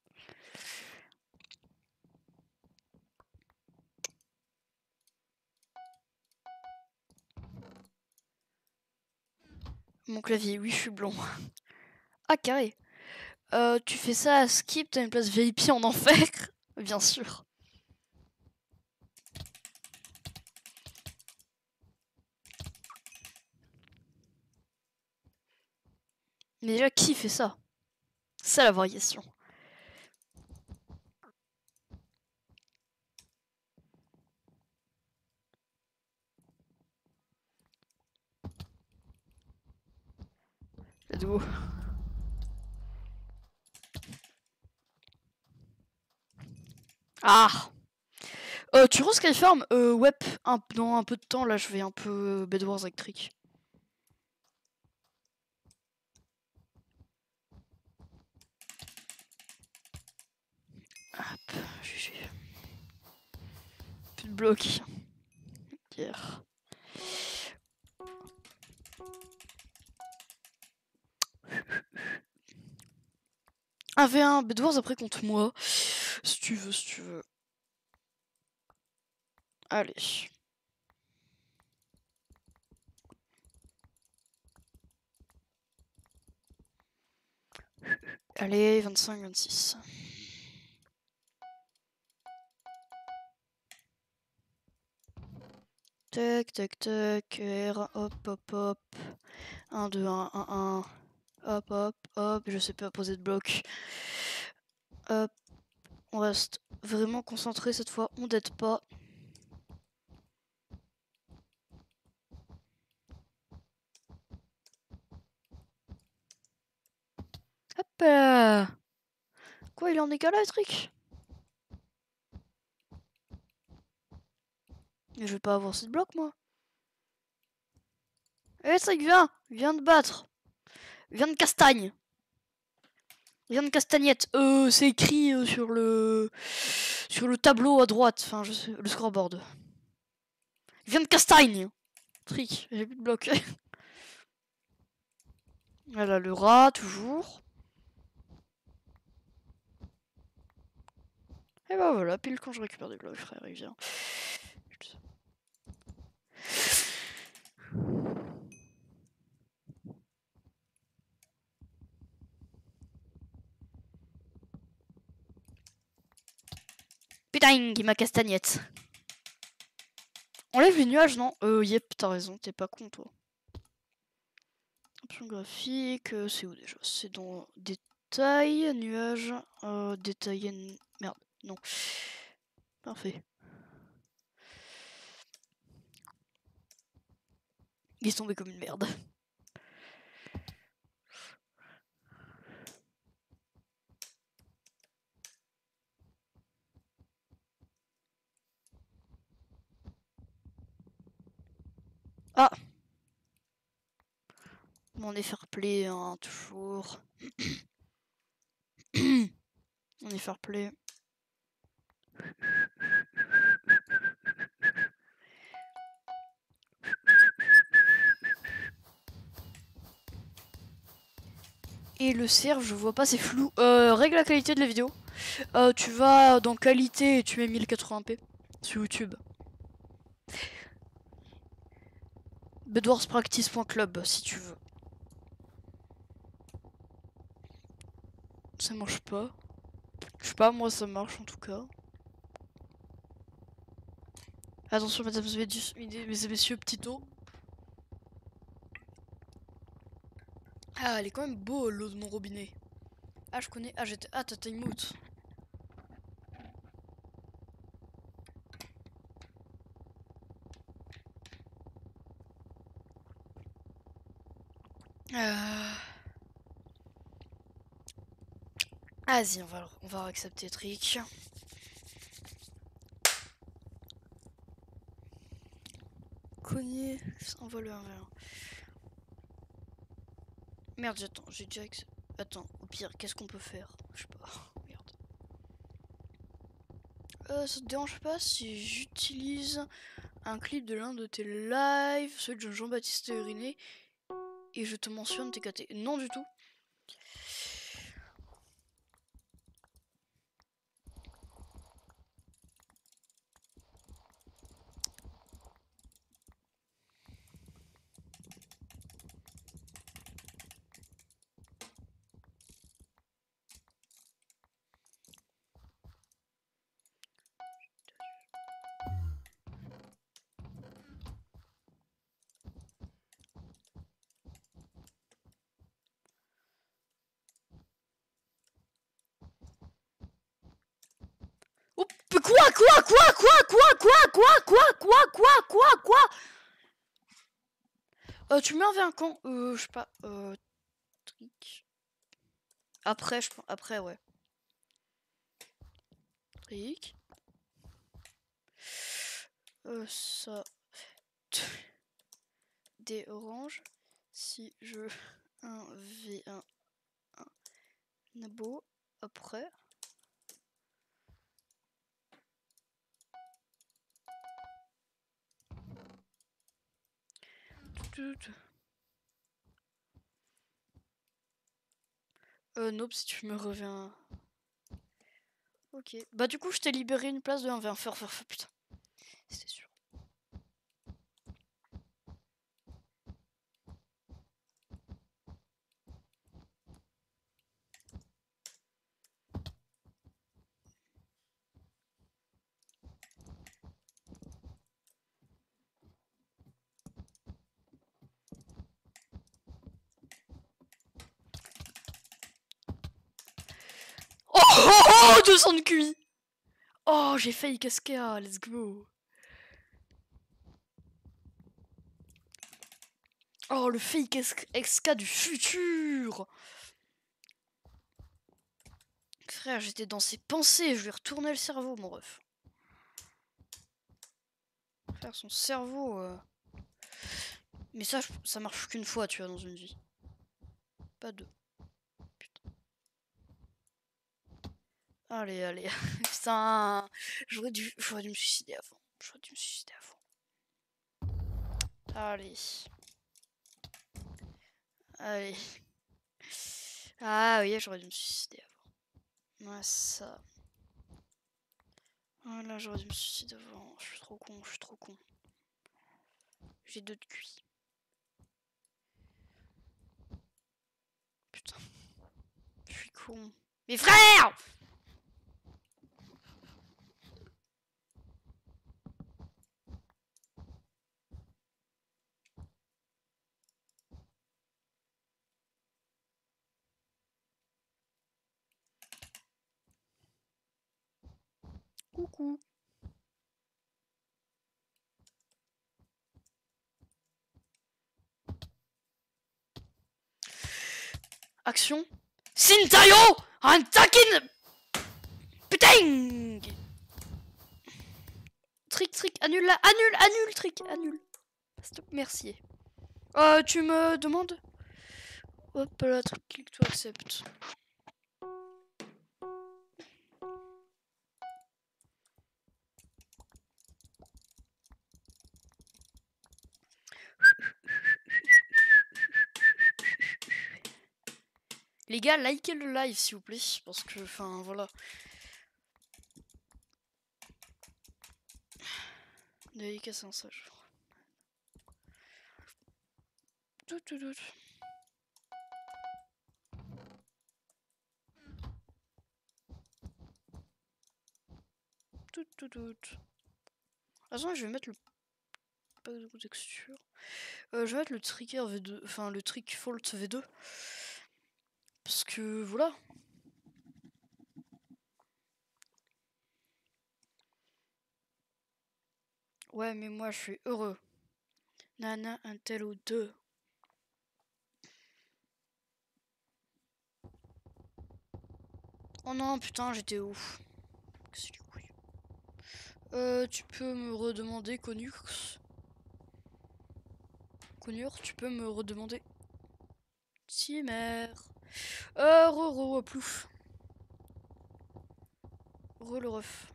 Mon clavier, oui, je suis blond. Ah, carré. Euh, tu fais ça à Skip, t'as une place V I P en enfer? Bien sûr. Mais déjà, qui fait ça? C'est ça la variation. Let's go. Ah! Euh, tu roses Skyfarm? Euh, ouais, un, dans un peu de temps, là, je vais un peu Bed Wars avec Trick. Hop, G G. Plus de blocs. Hier. un v un, Bed Wars après contre moi. Si tu veux, si tu veux. Allez. Allez, vingt-cinq vingt-six. Tac, tac, tac. R, hop, hop, hop. un, deux, un, un, un. Hop, hop, hop. Je sais pas poser de bloc. Hop. On reste vraiment concentré cette fois. On dette pas. Hop là. Quoi, il est en décalage, Trick? Mais je vais pas avoir cette bloc, moi. Eh, Trick, viens. Viens de battre. Viens de castagne. Viens de castagnette. Euh, c'est écrit euh, sur le... Sur le tableau à droite. Enfin, je sais... Le scoreboard. Viens de castagne. Trick, j'ai plus de bloc. Voilà, le rat, toujours. Et bah voilà, pile quand je récupère des blocs, frère, il vient. Putain, il m'a castagnette. Enlève les nuages, non? Euh, yep, t'as raison, t'es pas con, toi. Option graphique, euh, c'est où déjà? C'est dans détail, nuages, euh, détailler... Merde, non. Parfait. Il est tombé comme une merde. Ah! On est fair play, hein, toujours. On est fair play. Et le cerf, je vois pas, c'est flou. Euh, règle la qualité de la vidéo. Euh, tu vas dans qualité et tu mets mille quatre-vingts p sur YouTube. bedwarspractice point club si tu veux. Ça marche pas. Je sais pas, moi ça marche en tout cas. Attention mesdames et messieurs, petit eau. Ah, elle est quand même beau l'eau de mon robinet. Ah, je connais. Ah, j'étais. Ah, t'as time out. Euh... Vas-y, on va, on va accepter trick. Cogner, on va le un v un. Merde, j'attends, j'ai déjà accepté. Attends, au pire, qu'est-ce qu'on peut faire? Je sais pas. Merde. Euh, ça te dérange pas si j'utilise un clip de l'un de tes lives, celui de Jean-Baptiste Uriné, et je te mentionne T K T? Non du tout. Oh, quoi, quoi, quoi, quoi, quoi, quoi, quoi, quoi, quoi, quoi, quoi, quoi? Euh, tu mets un v un quand? Euh, je sais pas. Euh, trick. Après, je pense. Après, ouais. Trick. Euh, ça. Des oranges. Si je. un v un. un. Nabo. Après. Euh, nope, si tu me reviens. Ok. Bah, du coup, je t'ai libéré une place de un v un. Feur, feur, feur, putain. C'était sûr. Oh, oh, oh, deux cents de Q I. Oh, j'ai failli casquer. Let's go. Oh, le fake X K du futur. Frère, j'étais dans ses pensées. Je lui ai retourné le cerveau, mon ref. Frère, son cerveau... Euh... Mais ça, ça marche qu'une fois, tu vois, dans une vie. Pas deux. Putain. Allez, allez. Putain. J'aurais dû... J'aurais dû me suicider avant. J'aurais dû me suicider avant. Allez. Allez. Ah oui, j'aurais dû me suicider avant. Ouais, ça. Voilà, j'aurais dû me suicider avant. Je suis trop con, je suis trop con. J'ai deux de Q I. Putain. Je suis con. Mes frères! Coucou. Action. Sintayo Antakin. Putain. Trick, trick, annule là. Annule, annule, trick, annule. Stop, merci. Euh, tu me demandes? Hop là, truc, clique, tu acceptes. Les gars, likez le live s'il vous plaît, parce que, enfin, voilà. Dédicace un sage. Tout, tout, tout. tout, tout, tout. Attends, je vais mettre le pack de texture. Euh, je vais mettre le trigger V deux, enfin le trick fault V deux. Parce que voilà. Ouais, mais moi je suis heureux. Nana, un tel ou deux. Oh non, putain, j'étais ouf. Qu'est-ce que c'est, couilles. Euh, tu peux me redemander, Conux Conur, tu peux me redemander. Si, mère. Euh, re, re, plouf. Re, le ref.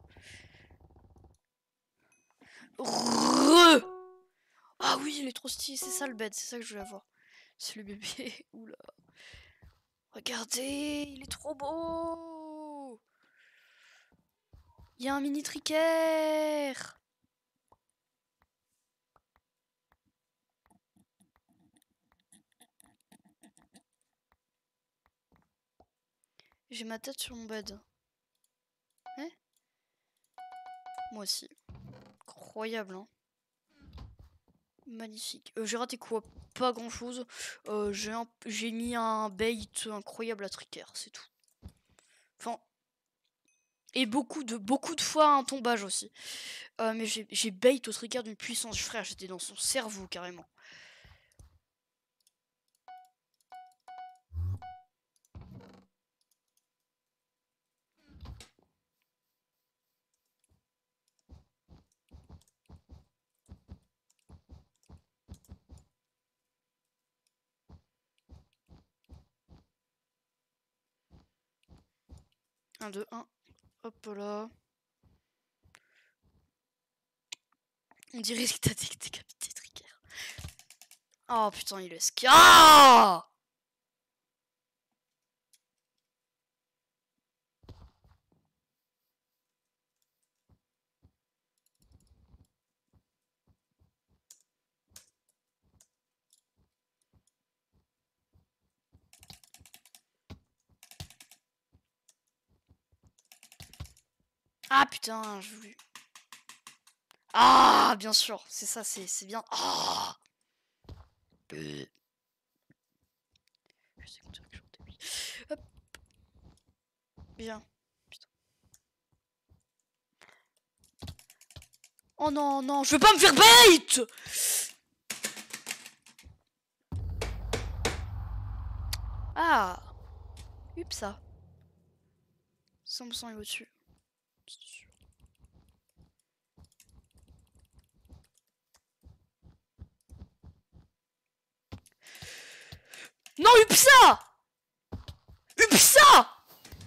Re. Ah oui, il est trop stylé, c'est ça le bed, c'est ça que je voulais avoir. C'est le bébé. Oula. Regardez, il est trop beau. Il y a un mini tricaire. J'ai ma tête sur mon bed. Hein? Moi aussi. Incroyable, hein. Magnifique. Euh, j'ai raté quoi? Pas grand chose. Euh, j'ai mis un bait incroyable à tricaire, c'est tout. Enfin. Et beaucoup de, beaucoup de fois un tombage aussi. Euh, mais j'ai bait au tricaire d'une puissance, frère. J'étais dans son cerveau carrément. un, deux, un. Hop là. On dirait que t'as décapité tricaire. Oh putain, il est ski. Ah! Ah putain, je voulais. Ah, bien sûr, c'est ça, c'est bien. Ah. Euh. Je sais qu'on dirait que je suis Hop. Bien. Putain. Oh non, non, je veux pas me faire bait. Ah. Oups, ça. cent pour cent il est au-dessus. Non, Upsa! Upsa!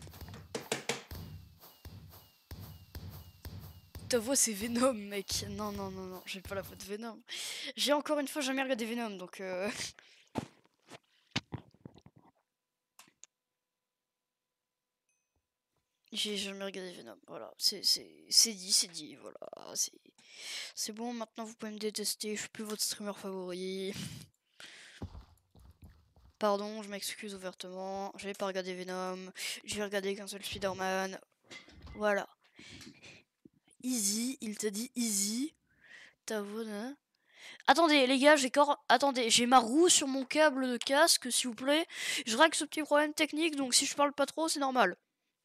Ta voix c'est Venom, mec. Non, non, non, non, j'ai pas la voix de Venom. J'ai encore une fois jamais regardé Venom, donc euh... J'ai jamais regardé Venom, voilà. C'est dit, c'est dit, voilà. C'est bon, maintenant vous pouvez me détester, je suis plus votre streamer favori. Pardon, je m'excuse ouvertement. J'avais pas regardé Venom. J'ai regardé qu'un seul Spider-Man. Voilà. Easy, il t'a dit easy. Ta voix. Attendez, les gars, j'ai encore. Attendez, j'ai ma roue sur mon câble de casque, s'il vous plaît. Je règle ce petit problème technique, donc si je parle pas trop, c'est normal.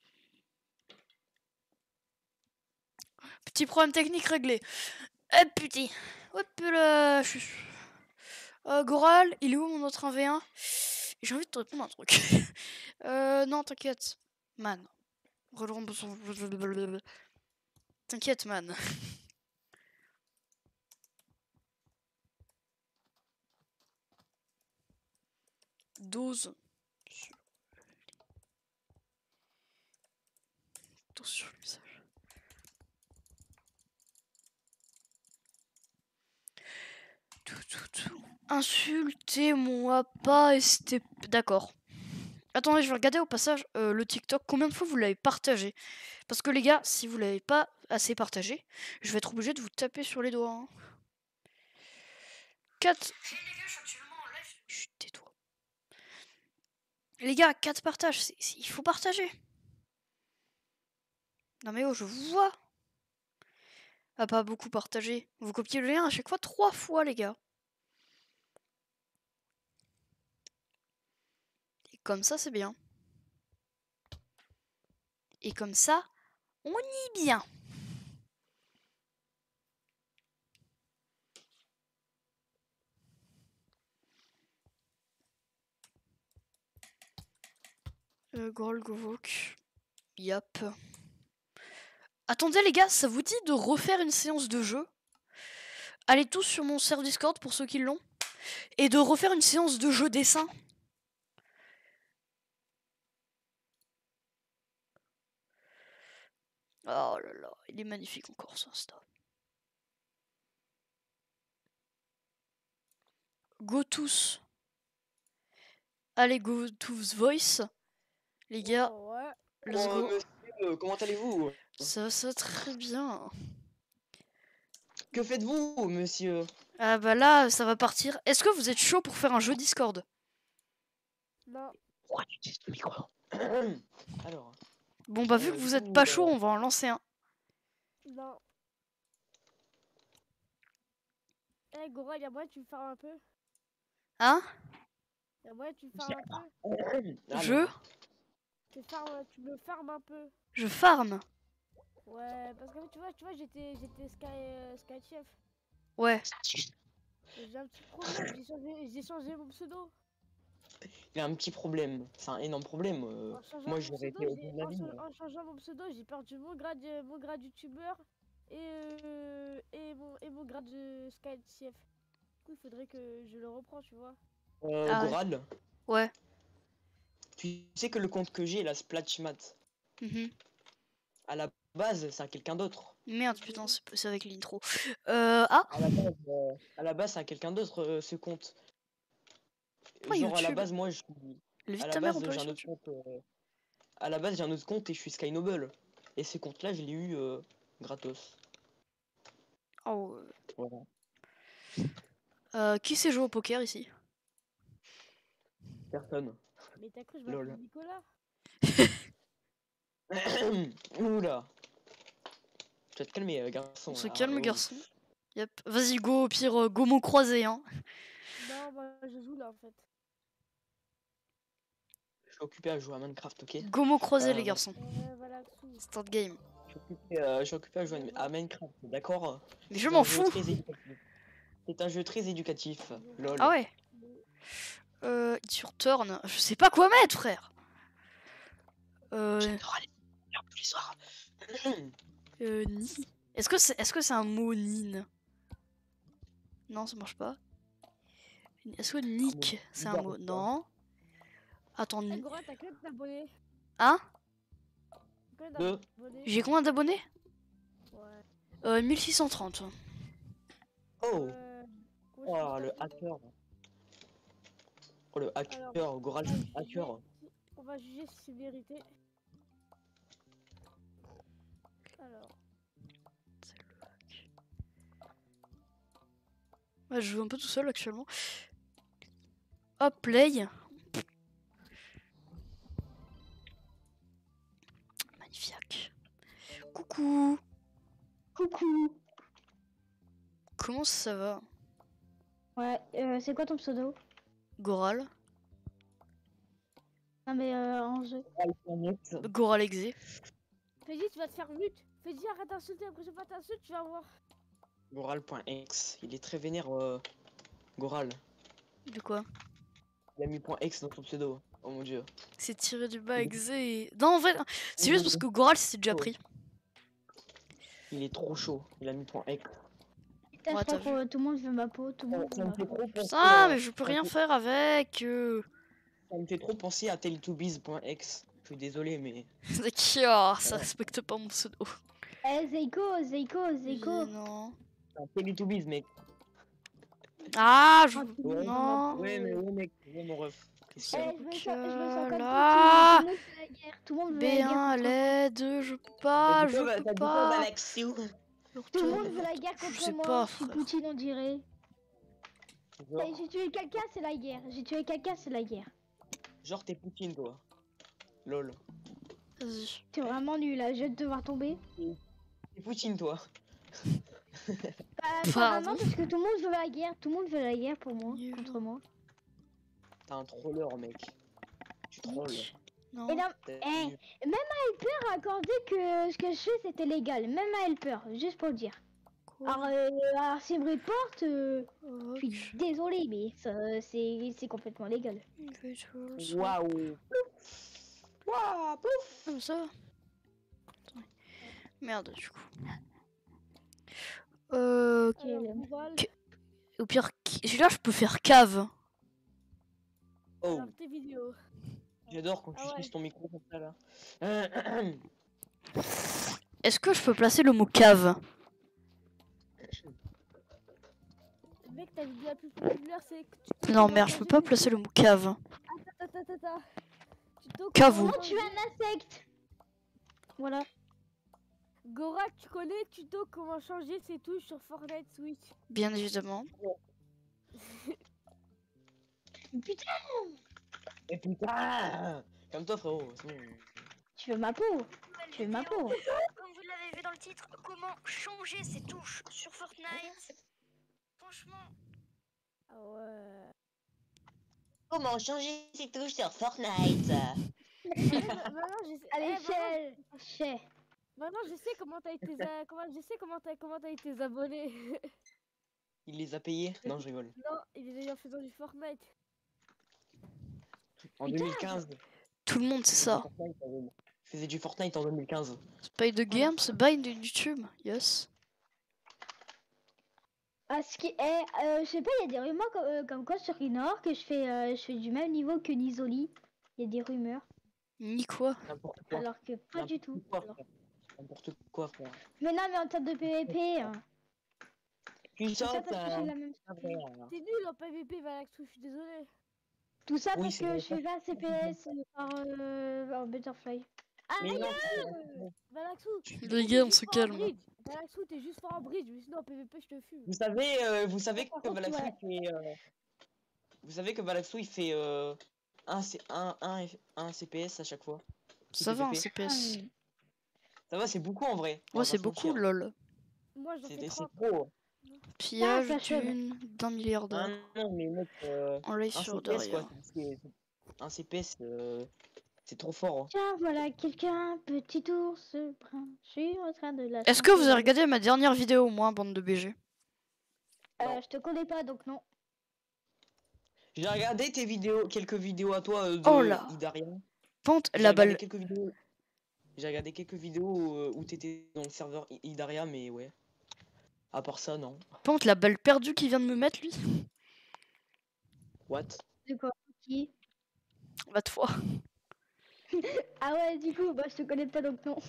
Petit problème technique réglé. Hop, putain. Hop là. Je suis. Euh, Goral, il est où mon autre un v un? J'ai envie de te répondre un truc. euh, non, t'inquiète. Man. T'inquiète, man. Dose. Dose sur le visage. Tout, tout, tout. Insultez-moi pas et c'était... D'accord. Attendez, je vais regarder au passage euh, le TikTok. Combien de fois vous l'avez partagé? Parce que les gars, si vous l'avez pas assez partagé, je vais être obligé de vous taper sur les doigts. Hein. quatre... Chut, tais-toi. Les gars, quatre partages. C est, c est, il faut partager. Non mais oh, je vous vois. À pas beaucoup partager. Vous copiez le lien à chaque fois trois fois, les gars. Et comme ça, c'est bien. Et comme ça, on y est bien. Euh, Groll Govok. Yap. Attendez les gars, ça vous dit de refaire une séance de jeu? Allez tous sur mon serveur Discord pour ceux qui l'ont. Et de refaire une séance de jeu dessin. Oh là là, il est magnifique encore ça, Insta. Go tous. Allez, go tous voice. Les gars, Oh, ouais. let's Oh, go. monsieur, comment allez-vous? Ça, ça très bien. Que faites-vous, monsieur? Ah bah là, ça va partir. Est-ce que vous êtes chaud pour faire un jeu Discord? Non. Pourquoi tu utilises le micro? Alors. Bon bah vu Euh, que du vous coup, êtes pas euh, chaud, on va en lancer un. Non. Eh hey, Gora, y'a moyen que tu me farmes un peu? Hein? Y'a moyen que tu me farmes un peu? Alors. Je Tu, farmes, tu me farmes un peu? Je farm. Ouais, parce que tu vois, tu vois, j'étais j'étais Sky, euh, Sky Chef. Ouais. Et j'ai un petit problème, j'ai changé, j'ai changé mon pseudo. Il y a un petit problème. C'est un énorme problème. euh, En changeant Moi, mon j'aurais pseudo, été au j'ai- bout de la en, vie. cha- moi. en changeant mon pseudo, j'ai perdu mon grade, euh, mon grade youtubeur et, euh, et, mon, et mon grade de Sky Chef. Du coup, il faudrait que je le reprends, tu vois. Euh, Ah ouais. Goral, Ouais. tu sais que le compte que j'ai, la Splatchmat, Mhm. à la base, c'est à quelqu'un d'autre. Merde, putain, c'est c'est avec l'intro. Euh, ah, À la base, euh, à la base, c'est à quelqu'un d'autre euh, ce compte. pas Genre à la YouTube. base, moi, je suis. Le vite À la ta mère, on base, peut aller j'ai un sur autre YouTube. compte. euh, À la base, j'ai un autre compte et je suis Sky Noble. Et ce compte-là, je l'ai eu euh, gratos. Oh. euh, Voilà. Euh, qui sait jouer au poker ici? Personne. Mais t'as cru que je Lol. m'appelle Nicolas? Oula. Tu vas te calmer, euh, garçon. On se là. calme, Oh. garçon. Yep. Vas-y, go, au pire, euh, go mot croisé, hein. Non, moi je joue là en fait. Je suis occupé à jouer à Minecraft, ok? Go mot croisé, Euh, les voilà. garçons. Euh, voilà, sous. Start game. Je suis occupé, euh, je suis occupé à jouer à Minecraft, d'accord? Mais je C'est m'en un jeu fous. très éducatif. C'est un jeu très éducatif. Lol. Ah ouais. Euh, sur turn. Je sais pas quoi mettre, frère. Euh, J'adore aller tous les soirs. euh ni. Est-ce que c'est est-ce que c'est un mot nin? Non, ça marche pas. Est-ce que nick, c'est un mot? Non. Attends, Eh ni. Gora, t'as combien d'abonnés? Hein? Combien Deux. d'abonnés? J'ai combien d'abonnés? Ouais. Euh, mille six cent trente. Oh. Euh, comment je Oh, peux le taper? hacker. Oh, le hacker. Alors, Goral, on va juger hacker. si- On va juger si c'est mérité. Alors, Ouais, je joue un peu tout seul actuellement. Hop, play. Magnifique. Coucou. Coucou. Comment ça va? Ouais, euh, c'est quoi ton pseudo? Goral. Non mais euh, en jeu. Goral Exé. Fais-y, tu vas te faire mute. Fais-y, arrête d'insulter. Après, je vais pas t'insulter, tu vas voir. Goral.x. Il est très vénère, euh, Goral. De quoi? Il a mis .x dans son pseudo. Oh mon dieu. C'est tiré du bas Exé. Et... Non, en fait, c'est juste parce que Goral s'est déjà pris. Il est trop chaud. Il a mis .x. Putain, Ouais, je t'as crois que tout le monde veut ma peau, tout le Ça, monde ça veut me ma fait peau. trop penser, Putain, euh, mais je peux ça me rien fait- faire avec. Euh... Ça me fait trop penser à Teletubbies.x. Je suis désolé, mais. D'accord, ça respecte pas mon pseudo. Eh, Zeiko, Zeiko, Zeiko. Oui, non. C'est un Teletubbies, mec. Ah, je... Oh, tout le monde veut ma Non. peau. Ouais, mais ouais, mec. Ouais, mon ref. Qu'est-ce qu'il y a? Eh, je me sens, je me sens comme là. Poutine, tout le monde veut la guerre, tout le monde veut B la guerre un à contre moi. l'aide, je peux pas, T'as je dit quoi, peux t'as dit quoi, pas. Galaxiou? Tout le monde veut la guerre Je contre sais moi. pas, je suis frère. Poutine, on dirait. Genre, Eh, J'ai tué quelqu'un, c'est la guerre. J'ai tué quelqu'un, c'est la guerre. genre t'es Poutine, toi. Lol. Vas-y. T'es vraiment nul là, je vais te devoir tomber. T'es Poutine, toi. Bah, Pardon. apparemment, parce que tout le monde veut la guerre. Tout le monde veut la guerre pour moi, Nul. contre moi. T'es un troller, mec. Tu trolles. Non. Et là, T'es eh, nul. Helper a accordé que ce que je fais c'était légal. Même à Helper, juste pour le dire. Quoi Alors, euh, alors s'il me reporte, euh, Ok. je suis désolé, mais ça, c'est c'est complètement légal. Individuals. Waouh. Waouh, pouf. Comme ça. Attends. Merde, du coup. Euh, Alors, Quel- Google, au pire, qui- celui-là, je peux faire cave. Oh, alors tes vidéos. j'adore quand tu Ah ouais. utilises ton micro comme ça là. Euh, Est-ce que je peux placer le mot cave? Mec, ta vidéo la plus populaire, c'est que tu peux Non, comment merde, je peux changer pas tes- placer le mot cave. Attends, attends, attends. Tuto, Cavou. comment Comment tu es changer- un insecte? Voilà. Gorak, tu connais tuto comment changer ses touches sur Fortnite Switch? Bien évidemment. Putain, Et putain. Comme toi, frérot. c'est bon. tu veux ma peau? Tu veux ma peau? Comme vous l'avez vu dans le titre, comment changer ses touches sur Fortnite. Franchement. Ah ouais. Comment changer ses touches sur Fortnite? Maintenant, je sais. Allez, eh, maintenant, chais, chais. maintenant, je sais comment t'as été a- comment je sais comment t'as comment t'as été abonné. Il les a payés? Non, je rigole. Non, il est déjà faisant du Fortnite. En Putain. deux mille quinze. Tout le monde sait ça. Je faisais du Fortnite en deux mille quinze. Spy the game, c'est by de YouTube. Yes. Ah, ce qui est, euh, je sais pas, il y a des rumeurs comme, euh, comme quoi sur Inor que je fais, euh, je fais du même niveau que Nizoli. Il y a des rumeurs, Ni quoi. N'importe quoi. alors que pas du tout. N'importe quoi, Alors- frère. N'importe quoi, frère. Mais non, mais en termes de P V P, hein, Tu tout ça sautes. parce que euh, j'ai la même. T'es nul en P V P, Valaxou, je suis désolé. Tout ça Oui, parce c'est que vrai, je fais vingt C P S par, euh, par Butterfly. Mais non, Valaxou, Les gars, on se calme. Valaxou, t'es juste fort en bridge, mais sinon en P V P, je te fume. vous savez, euh, vous savez Par que contre, Valaxou ouais. il fait. euh, Vous savez que Valaxou il fait euh, un, C... un, un, F- un C P S à chaque fois. Ça va en P V P. C P S. Ah, Ça va, c'est beaucoup en vrai. on va Ouais, pas c'est se beaucoup, mentir. lol. Moi, j'en fais C'est trente. c'est trop. Pillage ça achève. d'une d'un milliardaire. Ah non, mais mec, euh, En live un sur C P S quoi. derrière. c'est- c'est- Un C P S, euh, c'est trop fort. hein. Tiens, voilà quelqu'un, petit ours brun. Je suis en train de la. Est-ce que vous avez regardé ma dernière vidéo, moi, bande de B G? Euh, je te connais pas donc non. J'ai regardé tes vidéos, quelques vidéos à toi euh, de Oh là. Idaria. Pente, J'ai la regardé balle. quelques vidéos. J'ai regardé quelques vidéos euh, où t'étais dans le serveur I- Idaria, mais ouais. À part ça, non. Pente, la balle perdue qu'il vient de me mettre, lui. What? De quoi? Qui? Va te voir. Ah ouais, du coup, bah je te connais pas donc non.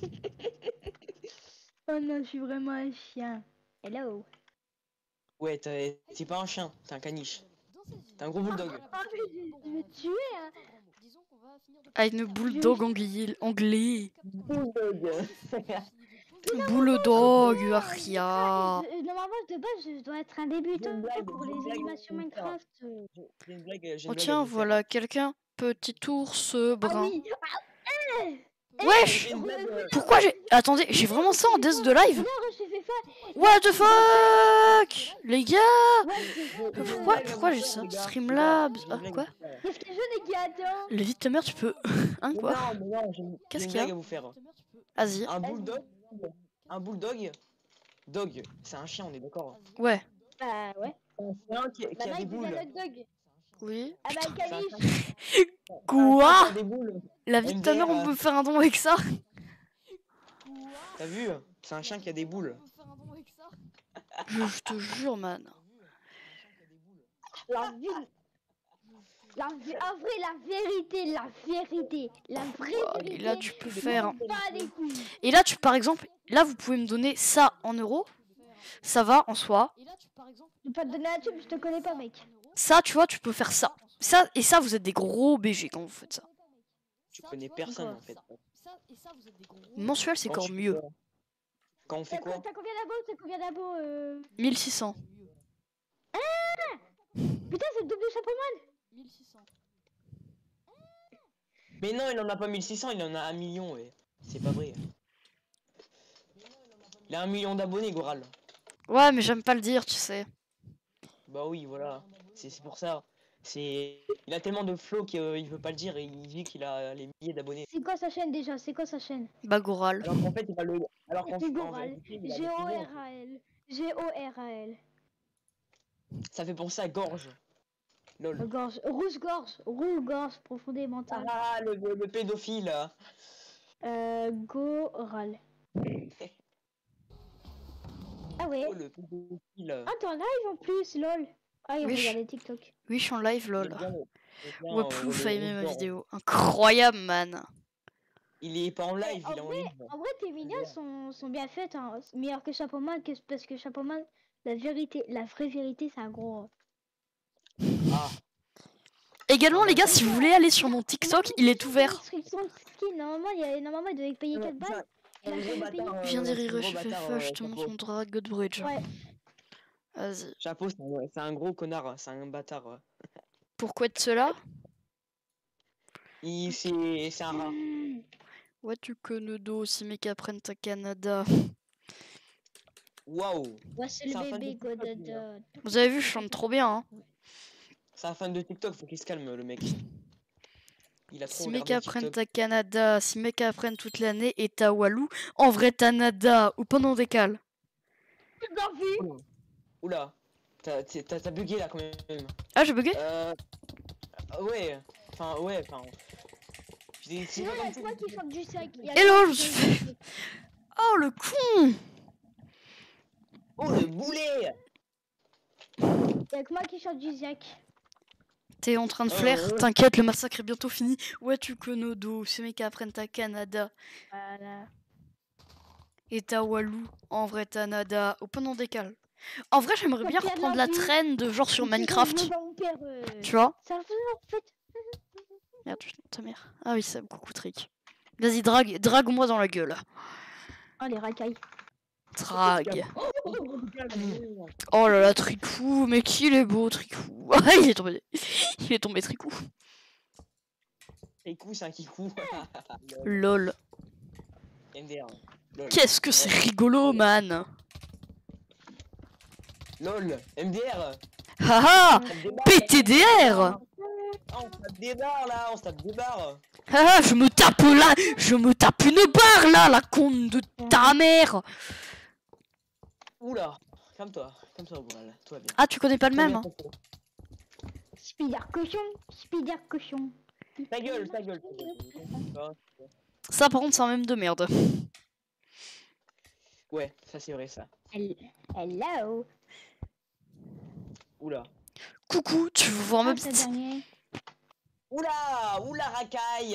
Oh non, je suis vraiment un chien. Hello. Ouais, t'es t'es pas un chien, t'es un caniche. T'es un gros bulldog. Ah mais je je vais te tuer hein. Ah, une bulldog anglais. anglais. Bulldog. Bulldog, Ah, Aria. je- Normalement de base je dois être un débutant J'ai une blague, pour j'ai une les blague, animations j'ai une blague. Minecraft. euh. J'ai une blague, j'ai une Oh blague à tiens, vous faire. voilà quelqu'un. Petit ours euh, Ah brun. oui. Wesh! J'ai une blague, euh, Pourquoi j'ai... Attendez, j'ai vraiment ça en death de live? Non, je fais ça. What the fuck? Les gars! Ouais, c'est ça. j'ai une Pourquoi, blague à pourquoi vous j'ai faire, ça? les gars. Streamlabs. J'ai une Ah, blague quoi? à vous faire. Qu'est-ce que je les gars, attends. Le vite ta mère, tu peux. Hein, Mais quoi? Non, mais non, j'ai une- j'ai Qu'est-ce une qu'il y a? blague à vous faire. Vas-y. Un bulldog, un bulldog, dog, c'est un chien, on est d'accord. Ouais. Bah ouais. C'est un chien qui, qui Bah a là, des il boules. devient hot dog. Oui. Ah bah Putain. caniche. C'est un chien Quoi? qui a des boules. La vie de ta mère, on M D R. peut faire un don avec ça? T'as vu? C'est un chien qui a des boules. Je, je te jure, man. La vie. La vé- En vrai, la vérité, la vérité, la vraie Oh, vérité. et là, tu peux je faire... m'en bats les couilles. Et là, tu, par exemple, là, vous pouvez me donner ça en euros. Ça va, en soi. Je vais pas te donner la thune, je te connais pas, mec. Ça, tu vois, tu peux faire ça. Ça, et ça, vous êtes des gros B G quand vous faites ça. Tu connais personne en fait. Mensuel, c'est Quand encore tu- mieux. Quand on fait T'as quoi? t'as combien d'abos? T'as combien d'abos euh... mille six cents. Putain, c'est le double de chapeau man. Mais non, il en a pas mille six cents, il en a un million, ouais. C'est pas vrai. Il a un million d'abonnés, Goral. Ouais, mais j'aime pas le dire, tu sais. Bah oui, voilà. C'est c'est pour ça. C'est. Il a tellement de flow qu'il euh, il veut pas le dire et il dit qu'il a les milliers d'abonnés. C'est quoi sa chaîne déjà? C'est quoi sa chaîne? Bah, Goral. Alors qu'en fait, il va le. Alors qu'en C'est en Goral. vérité, il a G le O millions. R A L. G O R A L. Ça fait penser à Gorge. Lol. Gorge. Rouge-gorge. Rouge-gorge profondément. Ah, le, le, le pédophile. là. Euh, Goral. Ah ouais. Oh, le pédophile. Ah, t'es en live en plus, lol. Ah, il Oui, je- regardait TikTok. Oui, je suis en live, Il lol. est bien, il est bien, Ouais, euh, pouf, le- a le aimé ma genre. vidéo. Incroyable, man. Il est pas en live, en il est en vrai- live. En vrai, tes vidéos sont, sont bien faites, hein. Meilleur que Chapeau Man, que- parce que Chapeau Man, la vérité, la vraie vérité, c'est un gros. Ah, Également, Ah, les gars, ouais. si vous voulez aller sur mon TikTok, il est ouvert. Description de skin, normalement, il, y a, normalement, il devait payer Ouais, quatre balles. c'est un Il a gros jamais payé. bâtard, Je viens euh, d'y c'est un rire, gros je fais bâtard, feu, euh, je te montre Chapeau. mon drag God Bridge. Ouais. Vas-y. Chapeau, c'est un, c'est un gros connard, c'est un bâtard. ouais. Pourquoi de cela? Il c'est c'est un rat. Ouais, tu connais d'eau, si mes apprennent à Canada. Waouh, Ouais, c'est C'est un le fan de bébé TikTok, lui, Godada. Vous avez vu, je chante trop bien, hein. c'est un fan de TikTok, faut qu'il se calme le mec. Il a trop Si mes regardé apprennent TikTok. à Canada, si mes apprennent toute l'année et à Walou, en vrai Tanada ou pendant des cales. Bien vu. Oula, t'as t'as- t'as bugué là quand même. Ah, j'ai bugué? Euh, ouais, enfin ouais, enfin. c'est- c'est Sinon, pas il y a comme ça toi que- qui chante du sac. Il y a Hello, toi je qui fais- chante du sac. Oh, le con! Oh le boulet. Il y a que moi qui chante du Ziac. T'es en train de Oh, flair? ouais. T'inquiète, le massacre est bientôt fini. Ouais, tu connais d'eau, si mes apprennent à Canada Voilà. et à Walou, en vrai Tanada ou pendant des cales. En vrai, j'aimerais bien Pierre reprendre la Lampu. traîne de genre sur Si je Minecraft. veux pas mon père, euh, Tu vois? Ça le faisait en fait. Merde, putain, ta mère. Ah oui, ça coucou trick. Vas-y, drague, drague-moi dans la gueule. Oh, les racailles. Drague. Oh là là, Tricou, mais qu'il est beau, Tricou. Ah, il est tombé. Il est tombé, Tricou. Kikou, c'est un kikou. Lol. M D R. Lol. Qu'est-ce que c'est rigolo, man. Lol. M D R. Haha. On se tape des barres. P T D R. Ah, on se tape des barres là, on se tape des barres. Haha, je me tape là. Je me tape une barre là, la conne de ta mère. Oula, calme-toi, calme-toi, Boral, tout va bien. Ah, tu connais pas le Tout va même, bien, hein. Coco. Spider cochon. Spider cochon. Ta gueule, ta gueule. Coco. Ça, par contre, c'est un même de merde. Ouais, ça c'est vrai ça. Hel- Hello. Oula. Coucou, tu veux voir ma Ah, ce petite... dernier. Oula, oula racaille.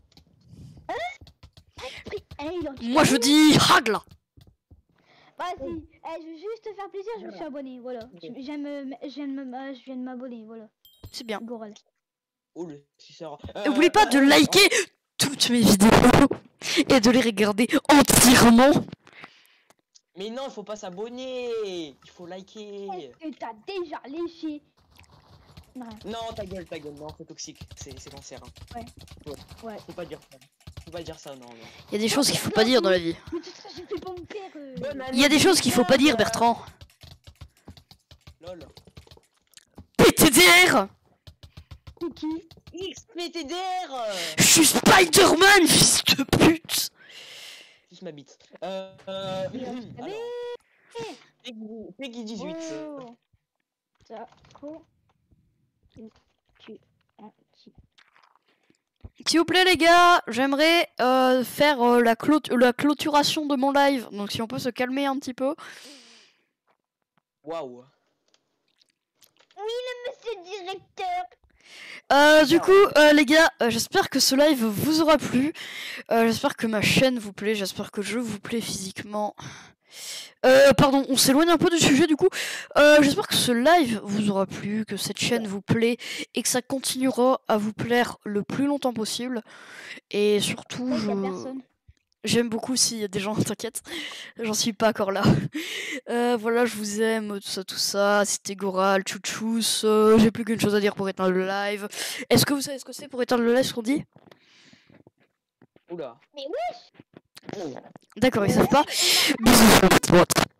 Eh, il en- Moi, je dis Hagla. Vas-y, eh, je veux juste te faire plaisir, je me suis abonné, voilà. Je- J'aime, euh, j'aime, euh, je viens de m'abonner, voilà. C'est bien. Goral. Oh le suceur. N'oubliez pas de liker toutes mes vidéos et de les regarder entièrement. Mais non, il faut pas s'abonner. Il faut liker. Est-ce que t'as déjà léché? Non. Non, ta gueule, ta gueule. Non, c'est toxique. C'est c'est cancer. hein. Ouais. Ouais. Ouais. Faut pas dire ça. Faut pas dire ça, non. non. Il y a des choses qu'il faut pas dire dans la vie. Mais tout ça, j'ai fait pour mon père. euh. Bonne année, Il y a des choses qu'il faut pas dire, Bertrand. Lol. P T D R. C'est qui? X P T D R. Je suis Spider-Man, fils de pute. Juste ma bite. Euh. euh Il a- alors, Allez. Peggy- Peggy dix-huit. Oh. Ça, quoi? Tu, tu, un, tu- S'il vous plaît, les gars, j'aimerais euh, faire euh, la, clôt- la clôturation de mon live. Donc, si on peut se calmer un petit peu. Waouh. Monsieur le directeur. Euh, du coup, euh, les gars, euh, j'espère que ce live vous aura plu. Euh, j'espère que ma chaîne vous plaît. J'espère que je vous plais physiquement. Euh, pardon, on s'éloigne un peu du sujet du coup. Euh, j'espère que ce live vous aura plu, que cette chaîne vous plaît et que ça continuera à vous plaire le plus longtemps possible. Et surtout, Ouais, y a je... personne. j'aime beaucoup s'il y a des gens, t'inquiète. J'en suis pas encore là. Euh, voilà, je vous aime, tout ça, tout ça. C'était Goral, chouchous. Euh, J'ai plus qu'une chose à dire pour éteindre le live. Est-ce que vous savez ce que c'est pour éteindre le live, ce qu'on dit? Oula. Mais wesh. D'accord, ils savent pas. Bisous.